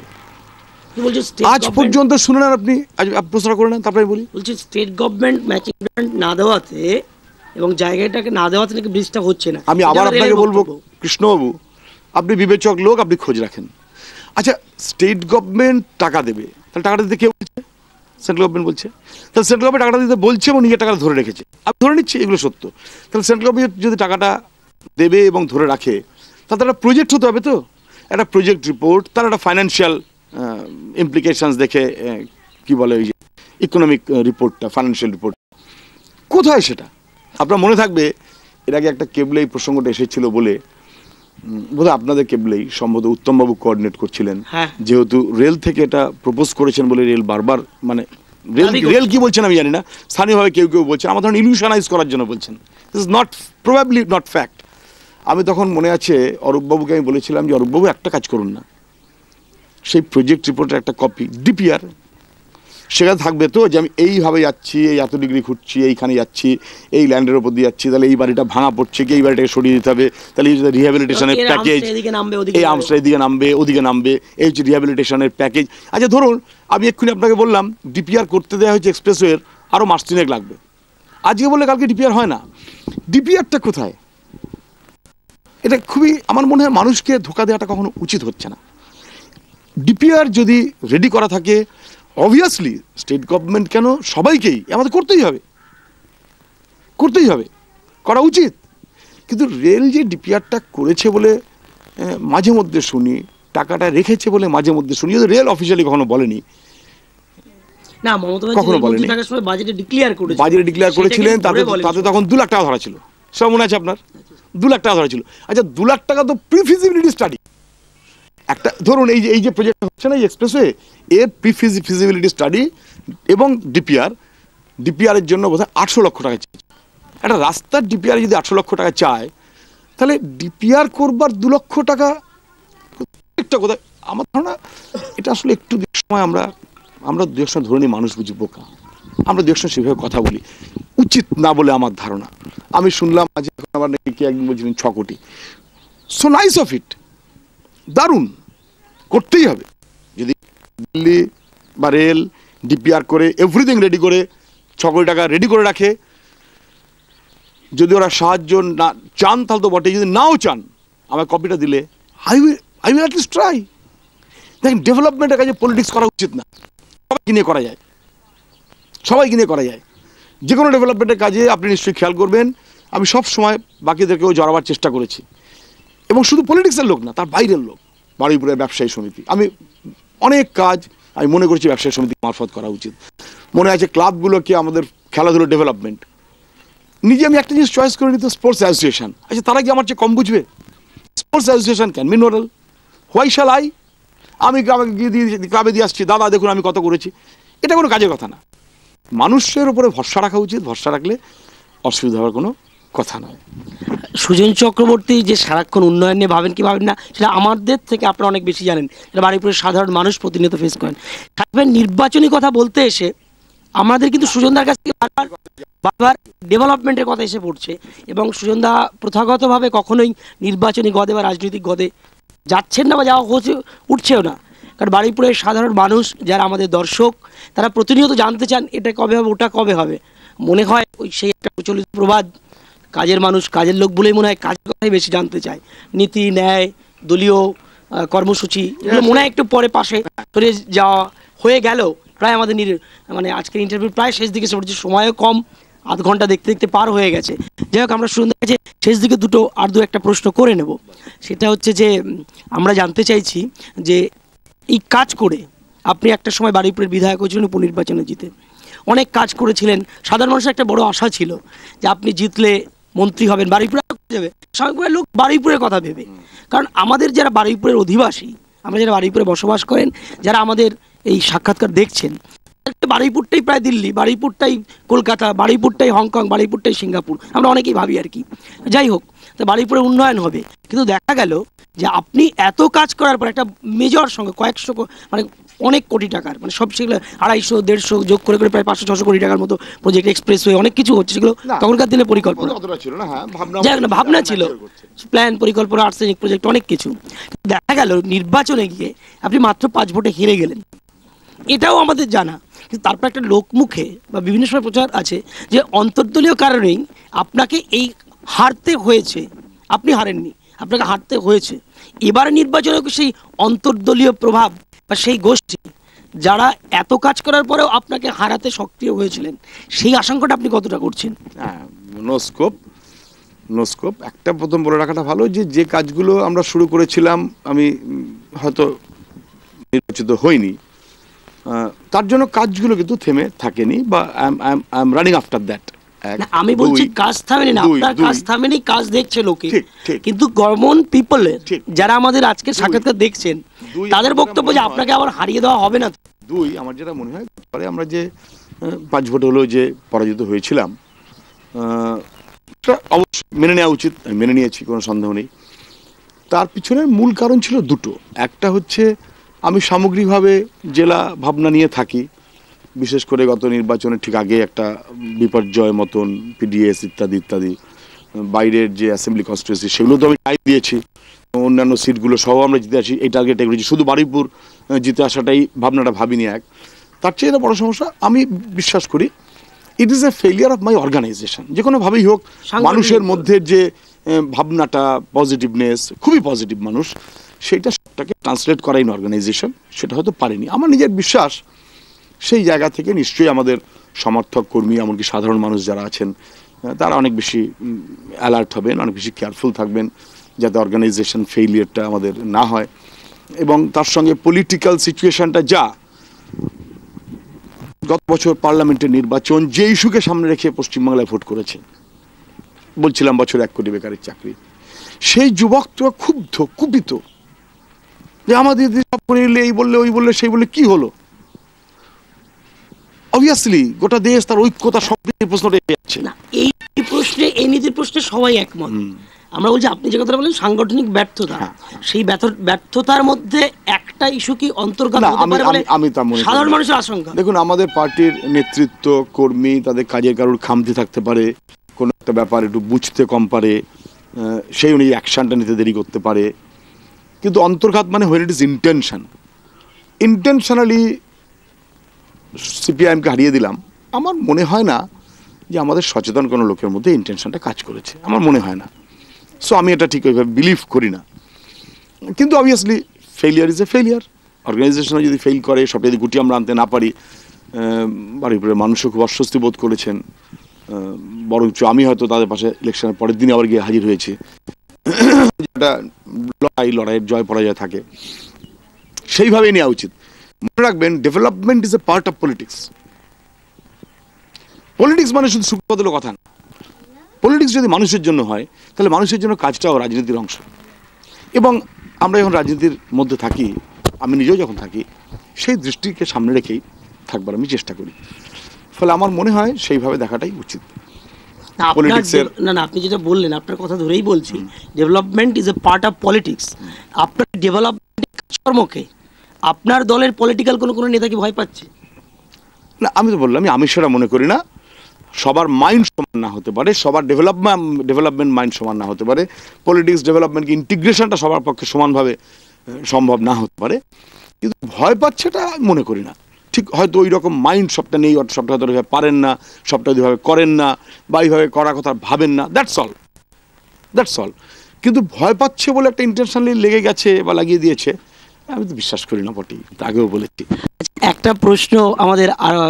আজ পর্যন্ত শুনে নেন আপনি, আজ প্রশ্ন করে নেন, তারপরে বলি। বলছি স্টেট গভর্নমেন্ট ম্যাচিং গ্রান্ট না দেওয়াতে এবং জায়গাটাকে না দেওয়াতে নাকি ব্রিজটা হচ্ছে না। আমি আবার আপনাকে বলবো কৃষ্ণবাবু, আপনি বিবেচক লোক, আপনি খোঁজ রাখেন। আচ্ছা, স্টেট গভর্নমেন্ট টাকা দেবে, তাহলে টাকাটা দিতে কে বলছে? সেন্ট্রাল গভর্নমেন্ট বলছে। তাহলে সেন্ট্রাল গভর্নমেন্ট টাকাটা দিতে বলছে এবং নিজের টাকাটা ধরে রেখেছে, আমি ধরে নিচ্ছি এগুলো সত্য। তাহলে সেন্ট্রাল গভর্নমেন্ট যদি টাকাটা দেবে এবং ধরে রাখে, তাহলে একটা প্রজেক্ট হতে হবে, তো একটা প্রজেক্ট রিপোর্ট, তার একটা ফাইন্যান্সিয়াল ইমপ্লিকেশনস দেখে, কি বলে ওই যে ইকোনমিক রিপোর্টটা, ফাইন্যান্সিয়াল রিপোর্ট, কোথায় সেটা? আপনার মনে থাকবে এর আগে একটা কেবলে এই প্রসঙ্গটা এসেছিল বলে, বোধহয় আপনাদের কেবলেই সম্ভবত উত্তমবাবু কোঅর্ডিনেট করছিলেন, যেহেতু রেল থেকে এটা প্রপোজ করেছেন বলে রেল বারবার, মানে রেল রেল কি বলছেন আমি জানি না, স্থানীয়ভাবে কেউ কেউ বলছেন, আমার ধরুন ইলিউশনাইজ করার জন্য বলছেন, this is not, probably not fact. আমি তখন মনে আছে অরূপবাবুকে আমি বলেছিলাম যে অরূপবাবু একটা কাজ করুন না, সেই প্রজেক্ট রিপোর্টের একটা কপি, ডিপিআর, সেখানে থাকবে তো যে আমি এইভাবে যাচ্ছি, এই এত ডিগ্রি ঘুরছি, এইখানে যাচ্ছি, এই ল্যান্ডের ওপর দিয়ে যাচ্ছি, তাহলে এই বাড়িটা ভাঙা পড়ছে কি, এই বাড়িটাকে সরিয়ে দিতে হবে, তাহলে এই রিহ্যাবিলিটেশনের প্যাকেজ, এই আর্মসটা এদিকে নামবে, ওদিকে নামবে, এই হচ্ছে রিহ্যাবিলিটেশনের প্যাকেজ। আচ্ছা ধরুন আমি এক্ষুনি আপনাকে বললাম ডিপিআর করতে দেওয়া হয়েছে এক্সপ্রেসওয়ের, আরও মাস তিনেক লাগবে, আজকে বললে কালকে ডিপিআর হয় না। ডিপিআরটা কোথায়? এটা খুবই, আমার মনে হয় মানুষকে ধোকা দেওয়াটা কখনো উচিত হচ্ছে না। ডিপিআর যদি রেডি করা থাকে, অবভিয়াসলি স্টেট গভর্নমেন্ট কেন, সবাইকেই আমাদের করতেই হবে, করতেই হবে, করা উচিত। কিন্তু রেল যে ডিপিআরটা করেছে বলে মাঝে মধ্যে শুনি, টাকাটা রেখেছে বলে মাঝে মধ্যে শুনি, যদি রেল অফিসিয়ালি কখনো বলেনি, না মমতা কখনো বলেনি, বাজেটে ডিক্লেয়ার করেছে, বাজেটে ডিক্লেয়ার করেছিলেন, তাতে তাতে তখন দু লাখ টাকা ধরা ছিল, সব মনে আছে আপনার, দু লাখ টাকা ধরা ছিল। আচ্ছা দু লাখ টাকা তো প্রি ফিজিবিলিটি স্টাডি, একটা ধরুন এই যে এই যে প্রজেক্ট হচ্ছে না এই এক্সপ্রেসওয়ে, এর প্রি ফিজিবিলিটি স্টাডি এবং ডিপিআর, ডিপিআর এর জন্য বোধহয় আটশো লক্ষ টাকা চাই। একটা রাস্তার ডিপিআর যদি আটশো লক্ষ টাকা চায়, তাহলে ডিপিআর করবার দু লক্ষ টাকা একটা কোথায়? আমার ধারণা এটা আসলে একটু সময় আমরা আমরা দু একসময় ধরে নিই মানুষ বুঝি বোকা, আমরা দু একসময় সেভাবে কথা বলি, উচিত না বলে আমার ধারণা। আমি শুনলাম আজ আবার নাকি কে একদিন বলছিলেন ছ কোটি, সো নাইস অফ ইট, দারুণ, করতেই হবে। যদি দিল্লি বা রেল ডিপিআর করে এভরিথিং রেডি করে ছ কোটি টাকা রেডি করে রাখে, যদি ওরা সাহায্য না চান তাহলে তো বটে, যদি নাও চান আমার কপিটা দিলে I will I will at least try. দেখেন ডেভেলপমেন্টের কাজে পলিটিক্স করা উচিত না, সবাইকে নিয়ে করা যায়, সবাইকে নিয়ে করা যায়। যে কোনো ডেভেলপমেন্টের কাজে আপনি নিশ্চয়ই খেয়াল করবেন, আমি সব সময় বাকিদেরকেও জড়াবার চেষ্টা করেছি, এবং শুধু পলিটিক্সের লোক না, তার বাইরের লোক, বারুইপুরের ব্যবসায়ী সমিতি। আমি অনেক কাজ আমি মনে করছি ব্যবসায়ী সমিতি মারফত করা উচিত। মনে আছে ক্লাবগুলোকে আমাদের খেলাধুলো ডেভেলপমেন্ট, নিজে আমি একটা জিনিস চয়েস করে নিত, স্পোর্টস অ্যাসোসিয়েশন। আচ্ছা, তারা কি আমার চেয়ে কম বুঝবে? Sports association can be nodal, why shall I? আমি আমাকে গিয়ে দিয়ে ক্লাবে দিয়ে আসছি, দাদা দেখুন আমি কত করেছি, এটা কোনো কাজের কথা না। মানুষের উপরে ভরসা রাখা উচিত, ভরসা রাখলে অসুবিধা হওয়ার কোনো কথা নয়। সুজন চক্রবর্তী যে সারাক্ষণ উন্নয়ন নিয়ে ভাবেন কি ভাবেন না, সেটা আমাদের থেকে আপনারা অনেক বেশি জানেন। এটা বারুইপুরের সাধারণ মানুষ প্রতিনিয়ত ফেস করেন। থাকবেন নির্বাচনী কথা বলতে এসে আমাদের কিন্তু সুজনদার কাছ থেকে বারবার বারবার ডেভেলপমেন্টের কথা এসে পড়ছে, এবং সুজনদা প্রথাগতভাবে কখনোই নির্বাচনী গদে বা রাজনৈতিক গদে যাচ্ছেন না বা যাওয়া হচ্ছে উঠছেও না। কারণ বারুইপুরের সাধারণ মানুষ যারা আমাদের দর্শক, তারা প্রতিনিয়ত জানতে চান এটা কবে হবে, ওটা কবে হবে। মনে হয় ওই সেই একটা প্রচলিত প্রবাদ, কাজের মানুষ কাজের লোক বলেই মনে হয় কাজের কথাই বেশি জানতে চায়। নীতি, ন্যায়, দলীয় কর্মসূচি এগুলো মনে হয় একটু পরে পাশে সরে যাওয়া হয়ে গেল। প্রায় আমাদের মানে আজকের ইন্টারভিউ প্রায় শেষ দিকে পড়ছে, সময়ও কম, আধ ঘন্টা দেখতে দেখতে পার হয়ে গেছে। যাই হোক, আমরা সুন্দর কাছে শেষ দিকে দুটো আর দু একটা প্রশ্ন করে নেব। সেটা হচ্ছে যে আমরা জানতে চাইছি যে এই কাজ করে আপনি একটা সময় বারুইপুরের বিধায়ক হয়েছিলেন, উপনির্বাচনে জিতে অনেক কাজ করেছিলেন। সাধারণ মানুষের একটা বড় আশা ছিল যে আপনি জিতলে মন্ত্রী হবেন, বারুইপুরে যাবে, স্বাভাবিকভাবে লোক বারুইপুরের কথা ভেবে। কারণ আমাদের যারা বারুইপুরের অধিবাসী, আমরা যারা বারুইপুরে বসবাস করেন, যারা আমাদের এই সাক্ষাৎকার দেখছেন, বারুইপুরটাই প্রায় দিল্লি, বারুইপুরটাই কলকাতা, বারুইপুরটাই হংকং, বারুইপুরটাই সিঙ্গাপুর, আমরা অনেকেই ভাবি আর কি। যাই হোক, তো বারুইপুরে উন্নয়ন হবে, কিন্তু দেখা গেল যে আপনি এত কাজ করার পর একটা মেজর সঙ্গে কয়েকশো মানে অনেক কোটি টাকার মানে সব সেগুলো আড়াইশো দেড়শো যোগ করে করে প্রায় পাঁচশো ছশো কোটি টাকার মতো প্রজেক্ট, এক্সপ্রেসওয়ে অনেক কিছু হচ্ছে, সেগুলো তখনকার দিনে পরিকল্পনা ছিল না, হ্যাঁ ভাবনা ছিল, প্ল্যান পরিকল্পনা, আর্সেনিক প্রজেক্ট, অনেক কিছু। দেখা গেল নির্বাচনে গিয়ে আপনি মাত্র পাঁচ ভোটে হেরে গেলেন, এটাও আমাদের জানা। কিন্তু তারপর একটা লোকমুখে বা বিভিন্ন সময় প্রচার আছে যে অন্তর্দলীয় কারণেই আপনাকে এই হারতে হয়েছে, আপনি হারেননি, আপনাকে হারতে হয়েছে। এবার নির্বাচনে সেই অন্তর্দলীয় প্রভাব বা সেই গোষ্ঠী যারা এত কাজ করার পরেও আপনাকে হারাতে সক্রিয় হয়েছিলেন, সেই আশঙ্কাটা আপনি কতটা করছেন? হ্যাঁ, নো স্কোপ, নো স্কোপ। একটা প্রথম বলে রাখাটা ভালো যে যে কাজগুলো আমরা শুরু করেছিলাম, আমি হয়তো নির্বাচিত হইনি, তার জন্য কাজগুলো কিন্তু থেমে থাকেনি, বা I am running after that. আমি বলছি কাজ থামেনি না, আপনার কাজ থামেনি, কাজ দেখছে লোকে, কিন্তু কমন পিপলের যারা আমাদের আজকে সাক্ষাৎকার দেখছেন তাদের বক্তব্য যে আপনাকে আবার হারিয়ে দেওয়া হবে না। দুই, আমার যেটা মনে হয় পরে আমরা যে পাঁচ ভোট হলো যে পরাজিত হয়েছিলাম, অবশ্যই মেনে নেওয়া উচিত, মেনে নিয়েছি, কোনো সন্দেহ নেই। তার পিছনের মূল কারণ ছিল দুটো। একটা হচ্ছে আমি সামগ্রিকভাবে জেলা ভাবনা নিয়ে থাকি, বিশেষ করে গত নির্বাচনের ঠিক আগে একটা বিপর্যয় মতন পিডিএস ইত্যাদি ইত্যাদি বাইরের যে অ্যাসেম্বলি কনস্টিটিউয়েন্সি সেগুলো তো আমি টাইপ দিয়েছি, অন্যান্য সিটগুলো সহ আমরা জিতে আসি, এই টার্গেটে করেছি। শুধু বারুইপুর জিতে আসাটাই ভাবনাটা ভাবিনি এক। তার চেয়ে বড় সমস্যা আমি বিশ্বাস করি it is a failure of my organisation. যে কোনোভাবেই হোক মানুষের মধ্যে যে ভাবনাটা, পজিটিভনেস, খুবই পজিটিভ মানুষ, সেইটা সবটাকে ট্রান্সলেট করা ইন অর্গানাইজেশন, সেটা হয়তো পারেনি। আমার নিজের বিশ্বাস সেই জায়গা থেকে নিশ্চয়ই আমাদের সমর্থক কর্মী, এমনকি সাধারণ মানুষ যারা আছেন, তারা অনেক বেশি অ্যালার্ট হবেন, অনেক বেশি কেয়ারফুল থাকবেন যাতে অর্গানাইজেশন ফেইলিয়ারটা আমাদের না হয়। এবং তার সঙ্গে পলিটিক্যাল সিচুয়েশনটা যা, গত বছর পার্লামেন্টের নির্বাচন যে ইস্যুকে সামনে রেখে পশ্চিমবাংলায় ভোট করেছে, বলছিলাম বছর এক কোটি বেকারের চাকরি, সেই যুবক তো ক্ষুব্ধ, কুপিত যে আমাদের সব করে নিলে, এই বললে ওই বললে সেই বললে কি হলো। অবভিয়াসলি গোটা দেশ তার ঐক্যতা সম্প্রীতির প্রশ্নটা যাচ্ছে না। এই প্রশ্নে, এই নীতির প্রশ্নে সবাই একমত। আমরা বলছি আপনি যে কথা বলেন সাংগঠনিক ব্যর্থতা, সেই ব্যর্থতার মধ্যে একটা ইস্যু কি অন্তর্গত হতে পারে বলে সাধারণ মানুষের আশঙ্কা? দেখুন, আমাদের পার্টির নেতৃত্ব, কর্মী, তাদের কাজের কারোর খামতি থাকতে পারে, কোনো একটা ব্যাপার একটু বুঝতে কম পারে, সেই অনুযায়ী অ্যাকশনটা নিতে দেরি করতে পারে। কিন্তু অন্তর্ঘাত মানে when it is intention, intentionally সিপিআইএমকে হারিয়ে দিলাম, আমার মনে হয় না যে আমাদের সচেতন কোনো লোকের মধ্যে ইন্টেনশনটা কাজ করেছে, আমার মনে হয় না। সো আমি এটা ঠিক ওইভাবে বিলিভ করি না। কিন্তু obviously failure is a failure. অর্গানাইজেশনে যদি ফেল করে, সবটা যদি গুটি আমরা আনতে না পারি, বারুইপুরের মানুষও খুব অস্বস্তি বোধ করেছেন, বরঞ্চ আমি হয়তো তাদের পাশে ইলেকশনের পরের দিনে আবার গিয়ে হাজির হয়েছি। একটা লড়াই লড়াইয়ের জয় পরাজয় থাকে, সেইভাবে নেওয়া উচিত। মনে রাখবেন, development is a part of politics. Politics মানে শুধু সুখবদল কথা না। পলিটিক্স যদি মানুষের জন্য হয়, তাহলে মানুষের জন্য কাজটাও রাজনীতির অংশ। এবং আমরা যখন রাজনীতির মধ্যে থাকি, আমি নিজেও যখন থাকি, সেই দৃষ্টিকে সামনে রেখেই থাকবার আমি চেষ্টা করি। ফলে আমার মনে হয় সেইভাবে দেখাটাই উচিত। না, আপনার না না আপনি যেটা বললেন, আপনার কথা ধরেই বলছি, development is a part of politics. আপনার ডেভেলপমেন্ট কাজকর্মকে আপনার দলের পলিটিক্যাল কোনো কোনো নেতা কি ভয় পাচ্ছে? না, আমি তো বললাম, আমি সেটা মনে করি না। সবার মাইন্ড সমান না হতে পারে, সবার ডেভেলপমেন্ট ডেভেলপমেন্ট মাইন্ড সমান না হতে পারে, পলিটিক্স ডেভেলপমেন্ট ইন্টিগ্রেশনটা সবার পক্ষে সমানভাবে সম্ভব না হতে পারে। কিন্তু ভয় পাচ্ছে এটা মনে করি না। ঠিক হয়তো ওই রকম মাইন্ড সবটা নেই, সবটা হয়তো ওইভাবে পারেন না, সবটা ওইভাবে করেন না, বা এইভাবে করার কথা ভাবেন না, দ্যাটস অল, দ্যাটস অল। কিন্তু ভয় পাচ্ছে বলে একটা ইন্টেনশনালি লেগে গেছে বা লাগিয়ে দিয়েছে, আমি তো বিশ্বাস করি না বটেই, আগেও বলেছি। একটা প্রশ্ন আমাদের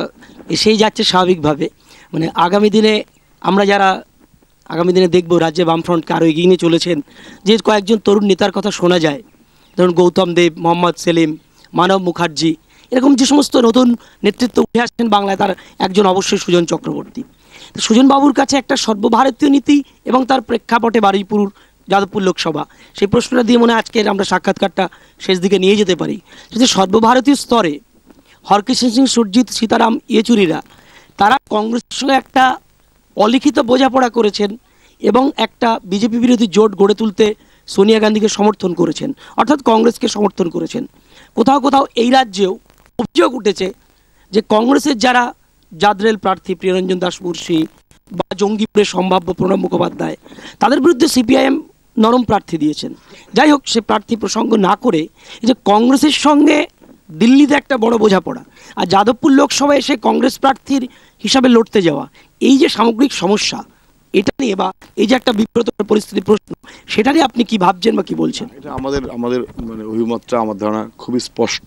এসেই যাচ্ছে স্বাভাবিকভাবে, মানে আগামী দিনে আমরা যারা আগামী দিনে দেখবো রাজ্যে বামফ্রন্টকে আরও এগিয়ে নিয়ে চলেছেন, যে কয়েকজন তরুণ নেতার কথা শোনা যায়, ধরুন গৌতম দেব, মোহাম্মদ সেলিম, মানব মুখার্জি, এরকম যে সমস্ত নতুন নেতৃত্ব উঠে আসছেন বাংলায়, তার একজন অবশ্যই সুজন চক্রবর্তী। তো সুজন বাবুর কাছে একটা সর্বভারতীয় নীতি এবং তার প্রেক্ষাপটে বারুইপুর যাদবপুর লোকসভা, সেই প্রশ্নটা দিয়ে মনে হয় আজকের আমরা সাক্ষাৎকারটা শেষ দিকে নিয়ে যেতে পারি। যদি সর্বভারতীয় স্তরে হরকিষেণ সিং, সুরজিৎ, সীতারাম ইয়েচুরিরা তারা কংগ্রেসের সঙ্গে একটা অলিখিত বোঝাপড়া করেছেন এবং একটা বিজেপি বিরোধী জোট গড়ে তুলতে সোনিয়া গান্ধীকে সমর্থন করেছেন, অর্থাৎ কংগ্রেসকে সমর্থন করেছেন। কোথাও কোথাও এই রাজ্যেও অভিযোগ উঠেছে যে কংগ্রেসের যারা জাদরেল প্রার্থী প্রিয়রঞ্জন দাস মুর্শি বা জঙ্গিপুরের সম্ভাব্য প্রণব মুখোপাধ্যায়, তাদের বিরুদ্ধে সিপিআইএম নরম প্রার্থী দিয়েছেন। যাই হোক, সে প্রার্থী প্রসঙ্গ না করে, এই যে কংগ্রেসের সঙ্গে দিল্লিতে একটা বড় বোঝাপড়া, আর যাদবপুর লোকসভায় এসে কংগ্রেস প্রার্থীর হিসাবে লড়তে যাওয়া, এই যে সামগ্রিক সমস্যা, এটা নিয়ে বা এই যে একটা বিব্রত পরিস্থিতি প্রশ্ন, সেটা নিয়ে আপনি কি ভাবছেন বা কি বলছেন? এটা আমাদের আমাদের মানে অভিমতটা, আমার ধারণা খুবই স্পষ্ট।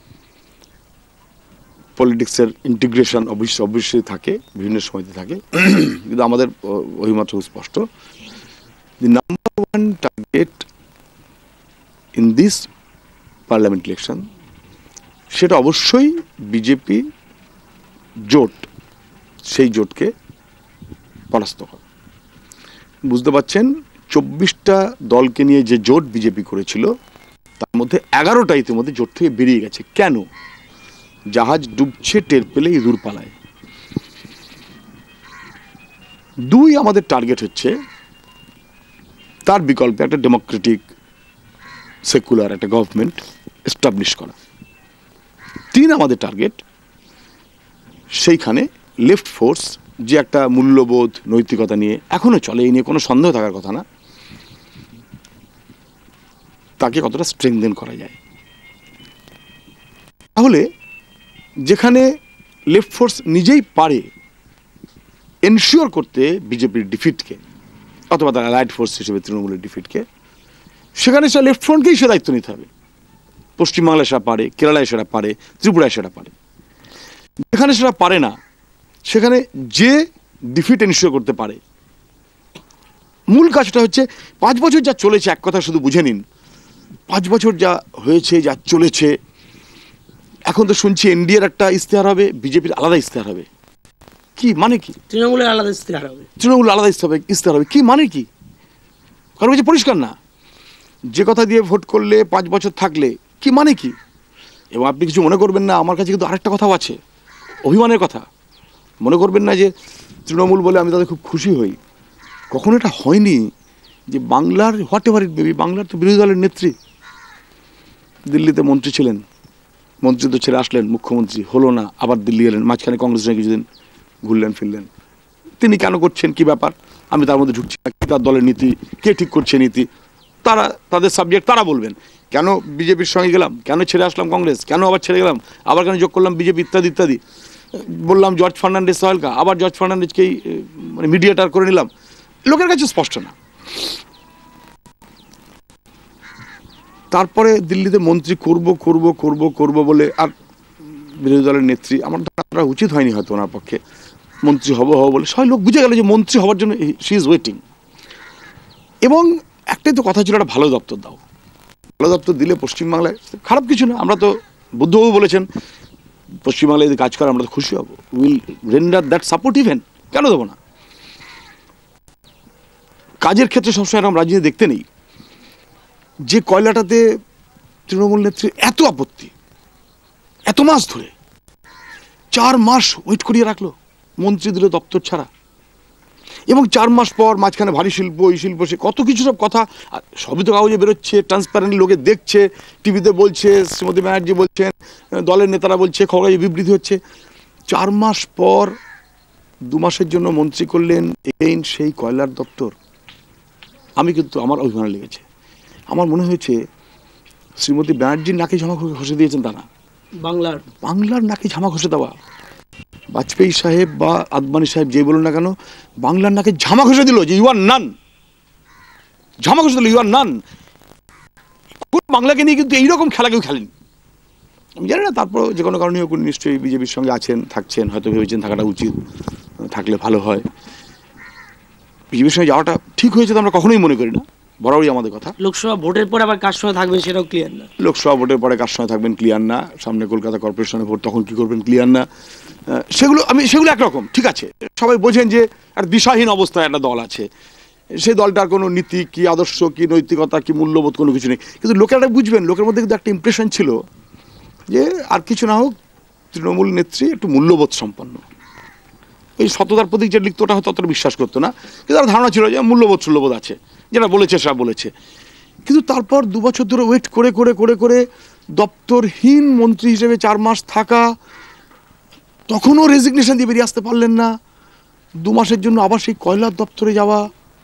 পলিটিক্সের ইন্টিগ্রেশন অবশ্যই অবশ্যই থাকে, বিভিন্ন সময়তে থাকে, কিন্তু আমাদের অভিমত খুব স্পষ্ট। The number one target in this parliament election, সেটা অবশ্যই বিজেপি জোট, সেই জোটকে পরাস্ত করা। বুঝতে পারছেন, চব্বিশটা দলকে নিয়ে যে জোট বিজেপি করেছিল, তার মধ্যে এগারোটা ইতিমধ্যে জোট থেকে বেরিয়ে গেছে। কেন? জাহাজ ডুবছে টের পেলে ইঁদুর পালায়। দুই, আমাদের টার্গেট হচ্ছে তার বিকল্পে একটা ডেমোক্রেটিক সেকুলার একটা গভর্নমেন্ট এস্টাবলিশ করা। তিন, আমাদের টার্গেট সেইখানে লেফট ফোর্স, যে একটা মূল্যবোধ নৈতিকতা নিয়ে এখনো চলে, এই নিয়ে কোনো সন্দেহ থাকার কথা না, তাকে কতটা স্ট্রেংথেন করা যায়। তাহলে যেখানে লেফট ফোর্স নিজেই পারে এনশিওর করতে বিজেপির ডিফিটকে, অথবা তার অ্যালাইড ফোর্স হিসেবে তৃণমূলের ডিফিটকে, সেখানে সে লেফট ফ্রন্টকেই সে দায়িত্ব নিতে হবে। পশ্চিমবাংলায় সেটা পারে, কেরালায় সেটা পারে, ত্রিপুরায় সেটা পারে। যেখানে সেটা পারে না, সেখানে যে ডিফিট এনশিওর করতে পারে। মূল কাজটা হচ্ছে, পাঁচ বছর যা চলেছে, এক কথা শুধু বুঝে নিন, পাঁচ বছর যা হয়েছে, যা চলেছে, এখন তো শুনছি এনডিএর একটা ইস্তেহার হবে, বিজেপির আলাদা ইস্তেহার হবে। কি মানে? কি তৃণমূলের আলাদা ইস্তেহার হবে? তৃণমূল আলাদা ইস্তেহার হবে, কি মানে? কি কারণ হচ্ছে পরিষ্কার না। যে কথা দিয়ে ভোট করলে পাঁচ বছর থাকলে কি মানে? কি এবং আপনি কিছু মনে করবেন না, আমার কাছে কিন্তু আরেকটা কথাও আছে, অভিমানের কথা। মনে করবেন না যে তৃণমূল বলে আমি তাদের খুব খুশি হই, কখনো এটা হয়নি। যে বাংলার হোয়াট এভার ইট মেবি, বাংলার তো বিরোধী দলের নেত্রী, দিল্লিতে মন্ত্রী ছিলেন, মন্ত্রী তো ছেড়ে আসলেন, মুখ্যমন্ত্রী হলো না, আবার দিল্লি এলেন, মাঝখানে কংগ্রেস নিয়ে কিছুদিন ঘুরলেন ফিরলেন। তিনি কেন করছেন, কি ব্যাপার, আমি তার মধ্যে ঢুকছি না। তার দলের নীতি কে ঠিক করছে নীতি, তারা তাদের সাবজেক্ট তারা বলবেন। কেন বিজেপির সঙ্গে গেলাম, কেন ছেড়ে আসলাম কংগ্রেস, কেন আবার ছেড়ে গেলাম, আবার কেন যোগ করলাম বিজেপি, ইত্যাদি ইত্যাদি। বললাম জর্জ ফার্নান্ডেজ সহেলকা, আবার জর্জ ফার্নান্ডেজকেই মানে মিডিয়েটার করে নিলাম, লোকের কাছে স্পষ্ট না। তারপরে দিল্লিতে মন্ত্রী করব করব করব করব বলে, আর বিরোধী দলের নেত্রী, আমার ধারণা উচিত হয়নি হয়তো ওনার পক্ষে, মন্ত্রী হব হব বলে সবাই লোক বুঝে গেল যে মন্ত্রী হওয়ার জন্য শি ইজ ওয়েটিং। এবং একটাই তো কথা ছিল, একটা ভালো দপ্তর দাও, ভালো দপ্তর দিলে পশ্চিমবাংলায় খারাপ কিছু না। আমরা তো বুদ্ধবাবু বলেছেন পশ্চিমবাংলায় যদি কাজ করে আমরা তো খুশি হব, will render that support even, কেন দেবো না। কাজের ক্ষেত্রে সবসময় এরকম রাজনীতি দেখতে নেই। যে কয়লাটাতে তৃণমূল নেত্রীর এত আপত্তি, এত মাস ধরে চার মাস ওয়েট করিয়ে রাখলো, মন্ত্রী দিল দপ্তর ছাড়া, এবং চার মাস পর মাঝখানে ভারী শিল্প, এই শিল্প, সে কত কিছু সব কথা সবই তো কাগজে বেরোচ্ছে, ট্রান্সপারেন্ট লোকে দেখছে, টিভিতে বলছে, শ্রীমতী ব্যানার্জি বলছেন, দলের নেতারা বলছে, খবরে বিবৃতি হচ্ছে। চার মাস পর দু মাসের জন্য মন্ত্রী করলেন এগেইন সেই কয়লার দপ্তর। আমি কিন্তু আমার অভিমান লেগেছে, আমার মনে হয়েছে শ্রীমতী ব্যানার্জির নাকে ঝামা ঘষে দিয়েছেন তারা, বাংলার বাংলার নাকে ঝামা ঘষে দেওয়া। বাজপেয়ী সাহেব বা আদবানি সাহেব যে বলুন না কেন, বাংলার নাকে ঝামা ঘষে দিল যে ইউ আর নান, ঝামা ঘষে দিল ইউ আর নান। বাংলাকে নিয়ে কিন্তু এইরকম খেলা কেউ খেলেন আমি জানি না। তারপর যে কোনো কারণে হোক নিশ্চয়ই বিজেপির সঙ্গে আছেন, থাকছেন, হয়তো ভেবেছেন থাকাটা উচিত, থাকলে ভালো হয়। বিজেপির সঙ্গে যাওয়াটা ঠিক হয়েছে তো আমরা কখনোই মনে করি না, বরাবরই আমাদের কথা। লোকসভা ভোটের পর আবার কার সঙ্গে থাকবেন সেটাও ক্লিয়ার না, লোকসভা ভোটের পরে কার সঙ্গে থাকবেন ক্লিয়ার না, সামনে কলকাতা কর্পোরেশনের ভোট তখন কি করবেন ক্লিয়ার না। সেগুলো আমি সেগুলো একরকম ঠিক আছে, সবাই বোঝেন যে একটা দিশাহীন অবস্থায় একটা দল আছে, সেই দলটার কোনো নীতি কি, আদর্শ কি, নৈতিকতা কি, মূল্যবোধ কোনো কিছু নেই। কিন্তু লোকেরা বুঝবেন, লোকের মধ্যে কিন্তু একটা ইমপ্রেশন ছিল যে আর কিছু না হোক তৃণমূল নেত্রী একটু মূল্যবোধ সম্পন্ন। এই সততার প্রতীক যে লিখত ওটা হয়তো অতটা বিশ্বাস করতো না, কিন্তু তার ধারণা ছিল যে মূল্যবোধ মূল্যবোধ আছে, যেটা বলেছে সেটা বলেছে। কিন্তু তারপর দু বছর ধরে ওয়েট করে করে করে করে দপ্তরহীন মন্ত্রী হিসেবে চার মাস থাকা, তখনও রেজিগনেশন দিয়ে বেরিয়ে আসতে পারলেন না, দু মাসের জন্য আবার সেই কয়লার দপ্তরে যাওয়া,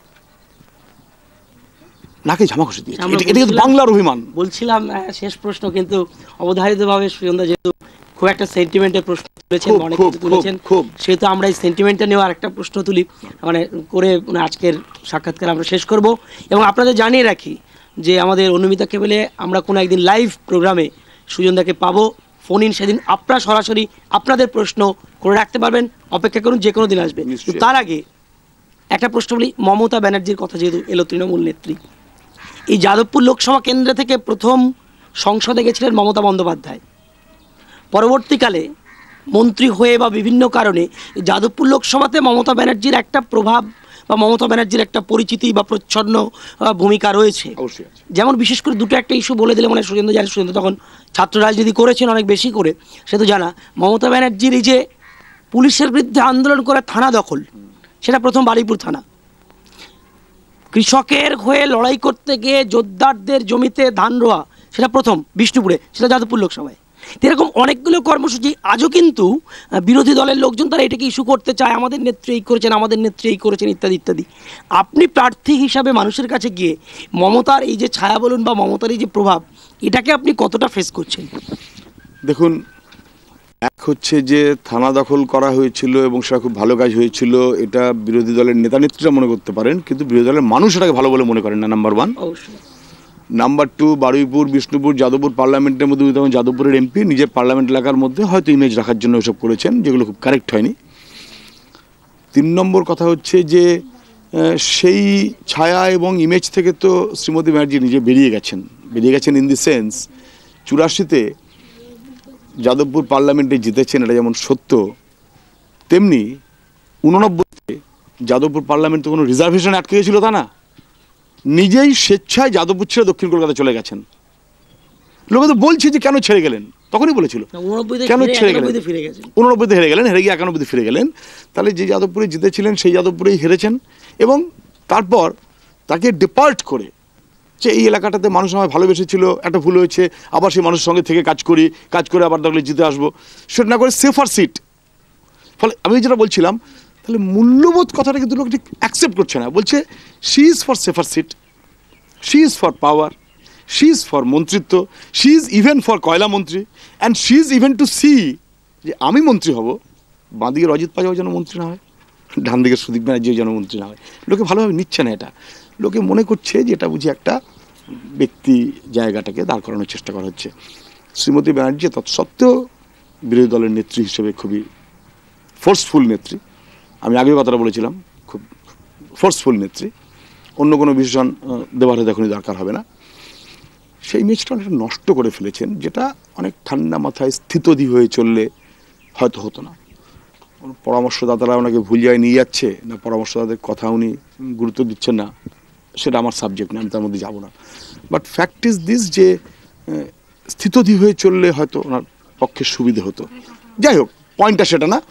নাকে ঝামা ঘষে দিয়েছে। এটা কিন্তু বাংলার অভিমান। বলছিলাম শেষ প্রশ্ন, কিন্তু অবধারিতভাবে সুজনদা যেহেতু খুব একটা সেন্টিমেন্টের প্রশ্ন তুলেছেন, অনেক কিছু তুলেছেন, সেহেতু আমরা এই সেন্টিমেন্টটা নিয়ে আরেকটা প্রশ্ন তুলি, মানে করে আজকের সাক্ষাৎকার আমরা শেষ করব। এবং আপনাদের জানিয়ে রাখি যে আমাদের অনুমিতা কেবলে আমরা কোনো একদিন লাইভ প্রোগ্রামে সুজনদাকে পাবো, ফোন ইন, সেদিন আপনারা সরাসরি আপনাদের প্রশ্ন করে রাখতে পারবেন, অপেক্ষা করুন, যে কোনো দিন আসবে। তার আগে একটা প্রশ্ন বলি, মমতা ব্যানার্জির কথা যেহেতু এলো, তৃণমূল নেত্রী, এই যাদবপুর লোকসভা কেন্দ্র থেকে প্রথম সংসদে গেছিলেন মমতা বন্দ্যোপাধ্যায়, পরবর্তীকালে মন্ত্রী হয়ে বা বিভিন্ন কারণে যাদবপুর লোকসভাতে মমতা ব্যানার্জির একটা প্রভাব বা মমতা ব্যানার্জির একটা পরিচিতি বা প্রচ্ছন্ন ভূমিকা রয়েছে। যেমন বিশেষ করে দুটো একটা ইস্যু বলে দিলে মানে সুজেন্দ্র জানে, সুজেন্দ্র তখন ছাত্র রাজনীতি করেছেন অনেক বেশি করে, সে তো জানা। মমতা ব্যানার্জির এই যে পুলিশের বিরুদ্ধে আন্দোলন করে থানা দখল, সেটা প্রথম বারুইপুর থানা। কৃষকের হয়ে লড়াই করতে গিয়ে যোদ্ধারদের জমিতে ধান রোয়া, সেটা প্রথম বিষ্ণুপুরে, সেটা যাদবপুর লোকসভায়। এরকম অনেকগুলো কর্মসূচি আজও কিন্তু বিরোধী দলের লোকজন তারা এটাকে ইস্যু করতে চায়, আমাদের নেত্রী এই করেছেন, আমাদের নেত্রী এই করেছেন, ইত্যাদি ইত্যাদি। আপনি প্রার্থী হিসাবে মানুষের কাছে গিয়ে মমতার এই যে ছায়া বলুন বা মমতার এই যে প্রভাব, এটাকে আপনি কতটা ফেস করছেন? দেখুন, এক হচ্ছে যে থানা দখল করা হয়েছিল এবং সেটা খুব ভালো কাজ হয়েছিল, এটা বিরোধী দলের নেতা নেত্রীরা মনে করতে পারেন, কিন্তু বিরোধী দলের মানুষ এটাকে ভালো বলে মনে করেন না, নাম্বার ওয়ান। অবশ্যই। নাম্বার টু, বারুইপুর, বিষ্ণুপুর, যাদবপুর পার্লামেন্টের মধ্যে তখন যাদবপুরের এমপি নিজের পার্লামেন্ট এলাকার মধ্যে হয়তো ইমেজ রাখার জন্য এসব করেছেন, যেগুলো খুব কারেক্ট হয়নি। তিন নম্বর কথা হচ্ছে যে সেই ছায়া এবং ইমেজ থেকে তো শ্রীমতী ব্যানার্জি নিজে বেরিয়ে গেছেন, বেরিয়ে গেছেন ইন দি সেন্স চুরাশিতে যাদবপুর পার্লামেন্টে জিতেছেন, এটা যেমন সত্য, তেমনি উননব্বইতে যাদবপুর পার্লামেন্টে কোনো রিজার্ভেশন আটকে গেছিল তা না, নিজেই স্বেচ্ছায় যাদবপুর ছেড়ে দক্ষিণ কলকাতা চলে গেছেন। লোকে তো বলছে যে কেন ছেড়ে গেলেন, তখনই বলেছিল কেন ছেড়ে গেলেন, উননব্বইতে হেরে গেলেন, হেরে গিয়ে একানব্বইতে ফিরে গেলেন। তাহলে যে যাদবপুরে জিতেছিলেন সেই যাদবপুরেই হেরেছেন, এবং তারপর তাকে ডিপার্ট করে যে এই এলাকাটাতে মানুষ আমায় ভালোবেসেছিল, একটা ভুল হয়েছে, আবার সেই মানুষের সঙ্গে থেকে কাজ করি, কাজ করে আবার দলে জিতে আসবো, সেটা না করে সেফার সিট। ফলে আমি যেটা বলছিলাম, তাহলে মূল্যবোধ কথাটা কিন্তু লোক ঠিক অ্যাকসেপ্ট করছে না, বলছে she is for safer seat, she is for power, she is for মন্ত্রিত্ব, শি ইজ ইভেন ফর কয়লা মন্ত্রী, and she is even to see যে আমি মন্ত্রী হব, বাঁ দিকের অজিত পাজাও যেন মন্ত্রী না হয়, ডান দিকের সুদীপ ব্যানার্জিও যেন মন্ত্রী না হয়। লোকে ভালোভাবে নিচ্ছে না এটা, লোকে মনে করছে যে এটা বুঝি একটা ব্যক্তি জায়গাটাকে দাঁড় করানোর চেষ্টা করা হচ্ছে। শ্রীমতী ব্যানার্জি তৎসত্ত্বেও বিরোধী দলের নেত্রী হিসেবে খুবই ফোর্সফুল নেত্রী, আমি আগেও কথাটা বলেছিলাম, খুব ফোর্সফুল নেত্রী, অন্য কোনো বিশেষণ দেওয়ার হয়তো এখনই দরকার হবে না। সেই ইমেজটা অনেকটা নষ্ট করে ফেলেছেন, যেটা অনেক ঠান্ডা মাথায় স্থিতধী হয়ে চললে হয়তো হতো না। পরামর্শদাতারা ওনাকে ভুল জায়গায় নিয়ে যাচ্ছে না, পরামর্শদাতাদের কথা উনি গুরুত্ব দিচ্ছেন না, সেটা আমার সাবজেক্ট না, আমি তার মধ্যে যাবো না। বাট ফ্যাক্ট ইজ দিস, যে স্থিতধী হয়ে চললে হয়তো ওনার পক্ষে সুবিধে হতো। যাই হোক, পয়েন্টটা সেটা না।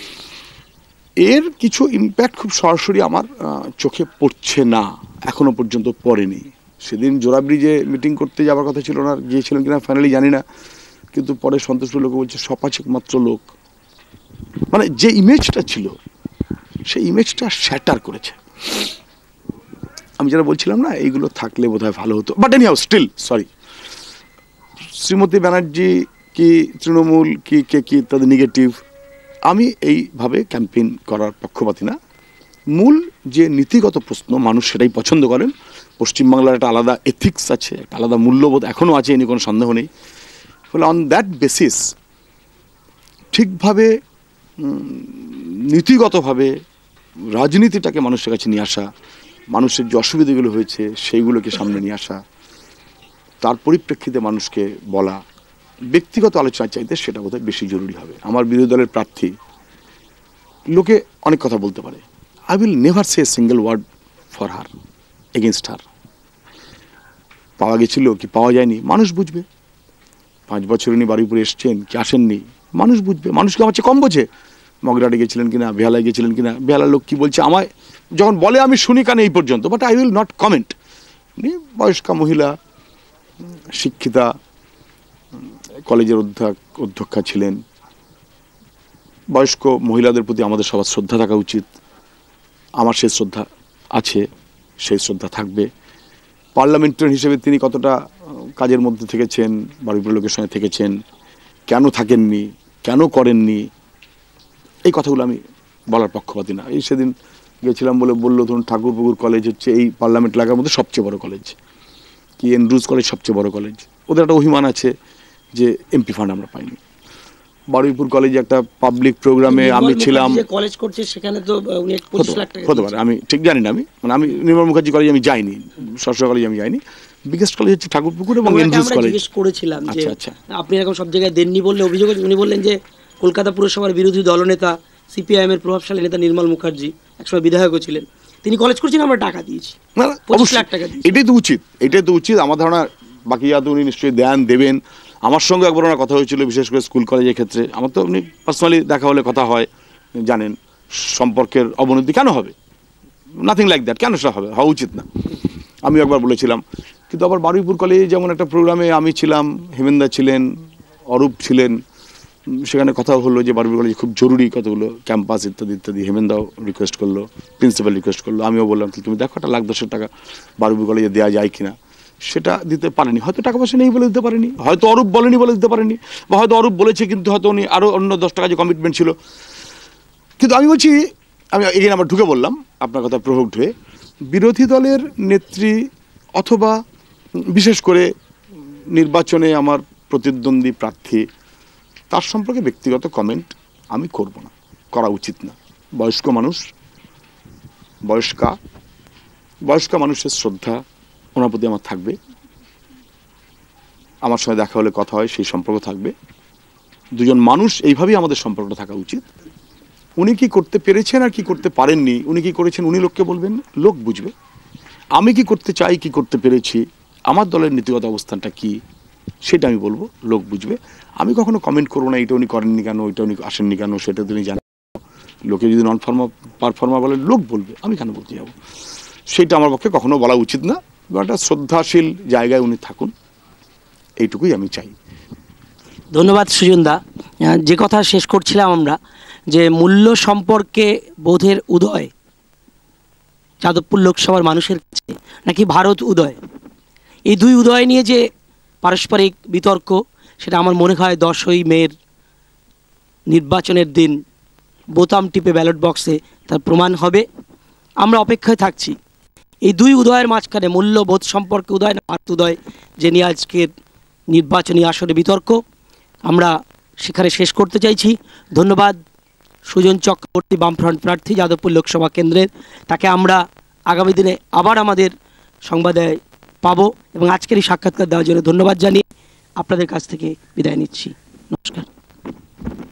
এর কিছু ইম্প্যাক্ট খুব সরাসরি আমার চোখে পড়ছে না, এখনো পর্যন্ত পড়েনি। সেদিন জোড়া ব্রিজে মিটিং করতে যাওয়ার কথা ছিল, ওনার গিয়েছিলেন কিনা ফাইনালি জানি না, কিন্তু পরে সন্তোষপুর লোক বলছে সপাচেক মাত্র লোক। মানে যে ইমেজটা ছিল সেই ইমেজটা শ্যাটার করেছে। আমি যেটা বলছিলাম না, এইগুলো থাকলে বোধহয় ভালো হতো। But anyhow still sorry, Shrimati Banerjee কি তৃণমূল কি কে কি তাদের নেগেটিভ, আমি এইভাবে ক্যাম্পেইন করার পক্ষপাতী না। মূল যে নীতিগত প্রশ্ন, মানুষ সেটাই পছন্দ করেন। পশ্চিমবাংলার একটা আলাদা এথিক্স আছে, একটা আলাদা মূল্যবোধ এখনও আছে, এ নিয়ে কোনো সন্দেহ নেই। ফলে অন দ্যাট বেসিস ঠিকভাবে নীতিগতভাবে রাজনীতিটাকে মানুষের কাছে নিয়ে আসা, মানুষের যে অসুবিধাগুলো হয়েছে সেইগুলোকে সামনে নিয়ে আসা, তার পরিপ্রেক্ষিতে মানুষকে বলা, ব্যক্তিগত আলোচনা চাইতে সেটা বোধহয় বেশি জরুরি হবে। আমার বিরোধী দলের প্রার্থী, লোকে অনেক কথা বলতে পারে, I will never say single word for her, against her. পাওয়া গেছিল কি পাওয়া যায়নি মানুষ বুঝবে। পাঁচ বছর উনি বারুইপুরে এসছেন কি আসেননি মানুষ বুঝবে। মানুষকে আমার চেয়ে কম বোঝে। মগরাটে গেছিলেন কিনা, বেহালায় গেছিলেন কিনা, বেহালার লোক কি বলছে আমায় যখন বলে আমি শুনি কানে এই পর্যন্ত, but I will not comment. উনি বয়স্কা মহিলা, শিক্ষিতা, কলেজের অধ্যক্ষ অধ্যক্ষা ছিলেন। বয়স্ক মহিলাদের প্রতি আমাদের সবার শ্রদ্ধা থাকা উচিত। আমার সেই শ্রদ্ধা আছে, সেই শ্রদ্ধা থাকবে। পার্লামেন্টারিয়ান হিসেবে তিনি কতটা কাজের মধ্যে থেকেছেন, বারুইপুর লোকের সঙ্গে থেকেছেন, কেন থাকেননি, কেন করেননি, এই কথাগুলো আমি বলার পক্ষপাতী না। এই সেদিন গেছিলাম বলে বললো, ধরুন ঠাকুরপুকুর কলেজ হচ্ছে এই পার্লামেন্ট এলাকার মধ্যে সবচেয়ে বড় কলেজ, কি এন্ড্রুজ কলেজ সবচেয়ে বড় কলেজ। ওদের একটা অভিমান আছে যে এমপি ফান্ড আমরা পাইনি। বারুইপুর কলেজে একটা পাবলিক প্রোগ্রামে আমি ছিলাম, কলেজ করছে সেখানে তো উনি পঁচিশ লাখ টাকা হতে পারে, আমি ঠিক জানি না। আমি মানে আমি নির্মল মুখার্জি কলেজে আমি যাইনি, সরস্বতী কলেজে আমি যাইনি। বিগেস্ট কলেজ হচ্ছে ঠাকুরপুকুর এবং এন্ড্রুজ কলেজ। জিজ্ঞেস করেছিলাম যে আচ্ছা আচ্ছা আপনি এরকম সব জায়গায় দেননি বললে অভিযোগ, উনি বললেন যে কলকাতা পুরসভার বিরোধী দলনেতা সিপিআইএম এর প্রভাবশালী নেতা নির্মল মুখার্জি একসময় বিধায়কও ছিলেন, তিনি কলেজ করছেন, আমরা টাকা দিয়েছি, পঁচিশ লাখ টাকা দিয়েছি। এটাই তো উচিত, এটাই তো উচিত। আমার ধারণা বাকি যাতে উনি নিশ্চয়ই দেন দেবেন। আমার সঙ্গে একবার ওনার কথা হয়েছিল, বিশেষ করে স্কুল কলেজের ক্ষেত্রে। আমার তো উনি পার্সোনালি দেখা হলে কথা হয়, জানেন সম্পর্কের অবনতি কেন হবে, নাথিং লাইক দ্যাট, কেন সেটা হবে, হওয়া উচিত না। আমি একবার বলেছিলাম। কিন্তু আবার বারুইপুর কলেজে যেমন একটা প্রোগ্রামে আমি ছিলাম, হেমেন্দা ছিলেন, অরূপ ছিলেন, সেখানে কথা হলো যে বারুইপুর কলেজে খুব জরুরি কতগুলো ক্যাম্পাস ইত্যাদি ইত্যাদি। হেমেন্দাও রিকোয়েস্ট করলো, প্রিন্সিপাল রিকোয়েস্ট করলো, আমিও বললাম তুমি দেখো একটা লাখ দশের টাকা বারুইপুর কলেজে দেওয়া যায় কিনা। সেটা দিতে পারেনি, হয়তো টাকা পয়সা নেই বলে দিতে পারেনি, হয়তো অরূপ বলেনি বলে দিতে পারেনি, বা হয়তো অরূপ বলেছে কিন্তু হয়তো উনি আরও অন্য দশ টাকা যে কমিটমেন্ট ছিল। কিন্তু আমি বলছি, আমি এগিয়ে আবার ঢুকে বললাম আপনার কথা প্রভুক্ত হয়ে, বিরোধী দলের নেত্রী অথবা বিশেষ করে নির্বাচনে আমার প্রতিদ্বন্দ্বী প্রার্থী, তার সম্পর্কে ব্যক্তিগত কমেন্ট আমি করব না, করা উচিত না। বয়স্ক মানুষ, বয়স্কা বয়স্ক মানুষের শ্রদ্ধা ওনার প্রতি আমার থাকবে। আমার সঙ্গে দেখা হলে কথা হয়, সেই সম্পর্ক থাকবে। দুজন মানুষ এইভাবেই আমাদের সম্পর্কটা থাকা উচিত। উনি কি করতে পেরেছেন আর কি করতে পারেননি, উনি কি করেছেন উনি লোককে বলবেন, লোক বুঝবে। আমি কি করতে চাই, কি করতে পেরেছি, আমার দলের নীতিগত অবস্থানটা কি, সেটা আমি বলবো, লোক বুঝবে। আমি কখনো কমেন্ট করবো না এটা উনি করেননি কেন, ওইটা উনি আসেননি কেন, সেটা তিনি জানেন। লোকে যদি নন ফার্মা পারফর্মার বলে, লোক বলবে, আমি কেন বলতে যাবো, সেটা আমার পক্ষে কখনো বলা উচিত না। একটা শ্রদ্ধাশীল জায়গায় উনি থাকুন, এইটুকুই আমি চাই। ধন্যবাদ সুজনদা। যে কথা শেষ করছিলাম আমরা, যে মূল্য সম্পর্কে বোধের উদয় যাদবপুর লোকসভার মানুষের কাছে নাকি ভারত উদয়, এই দুই উদয় নিয়ে যে পারস্পরিক বিতর্ক, সেটা আমার মনে হয় দশই মের নির্বাচনের দিন বোতাম টিপে ব্যালট বক্সে তার প্রমাণ হবে। আমরা অপেক্ষায় থাকছি এই দুই উদয়ের মাঝখানে মূল্যবোধ সম্পর্কে উদয় না ভারত উদয়, যে নিয়ে আজকের নির্বাচনী আসরে বিতর্ক, আমরা সেখানে শেষ করতে চাইছি। ধন্যবাদ সুজন চক্রবর্তী বামফ্রন্ট প্রার্থী যাদবপুর লোকসভা কেন্দ্রের, তাকে আমরা আগামী দিনে আবার আমাদের সংবাদে পাবো এবং আজকের এই সাক্ষাৎকার দেওয়ার জন্য ধন্যবাদ জানিয়ে আপনাদের কাছ থেকে বিদায় নিচ্ছি। নমস্কার।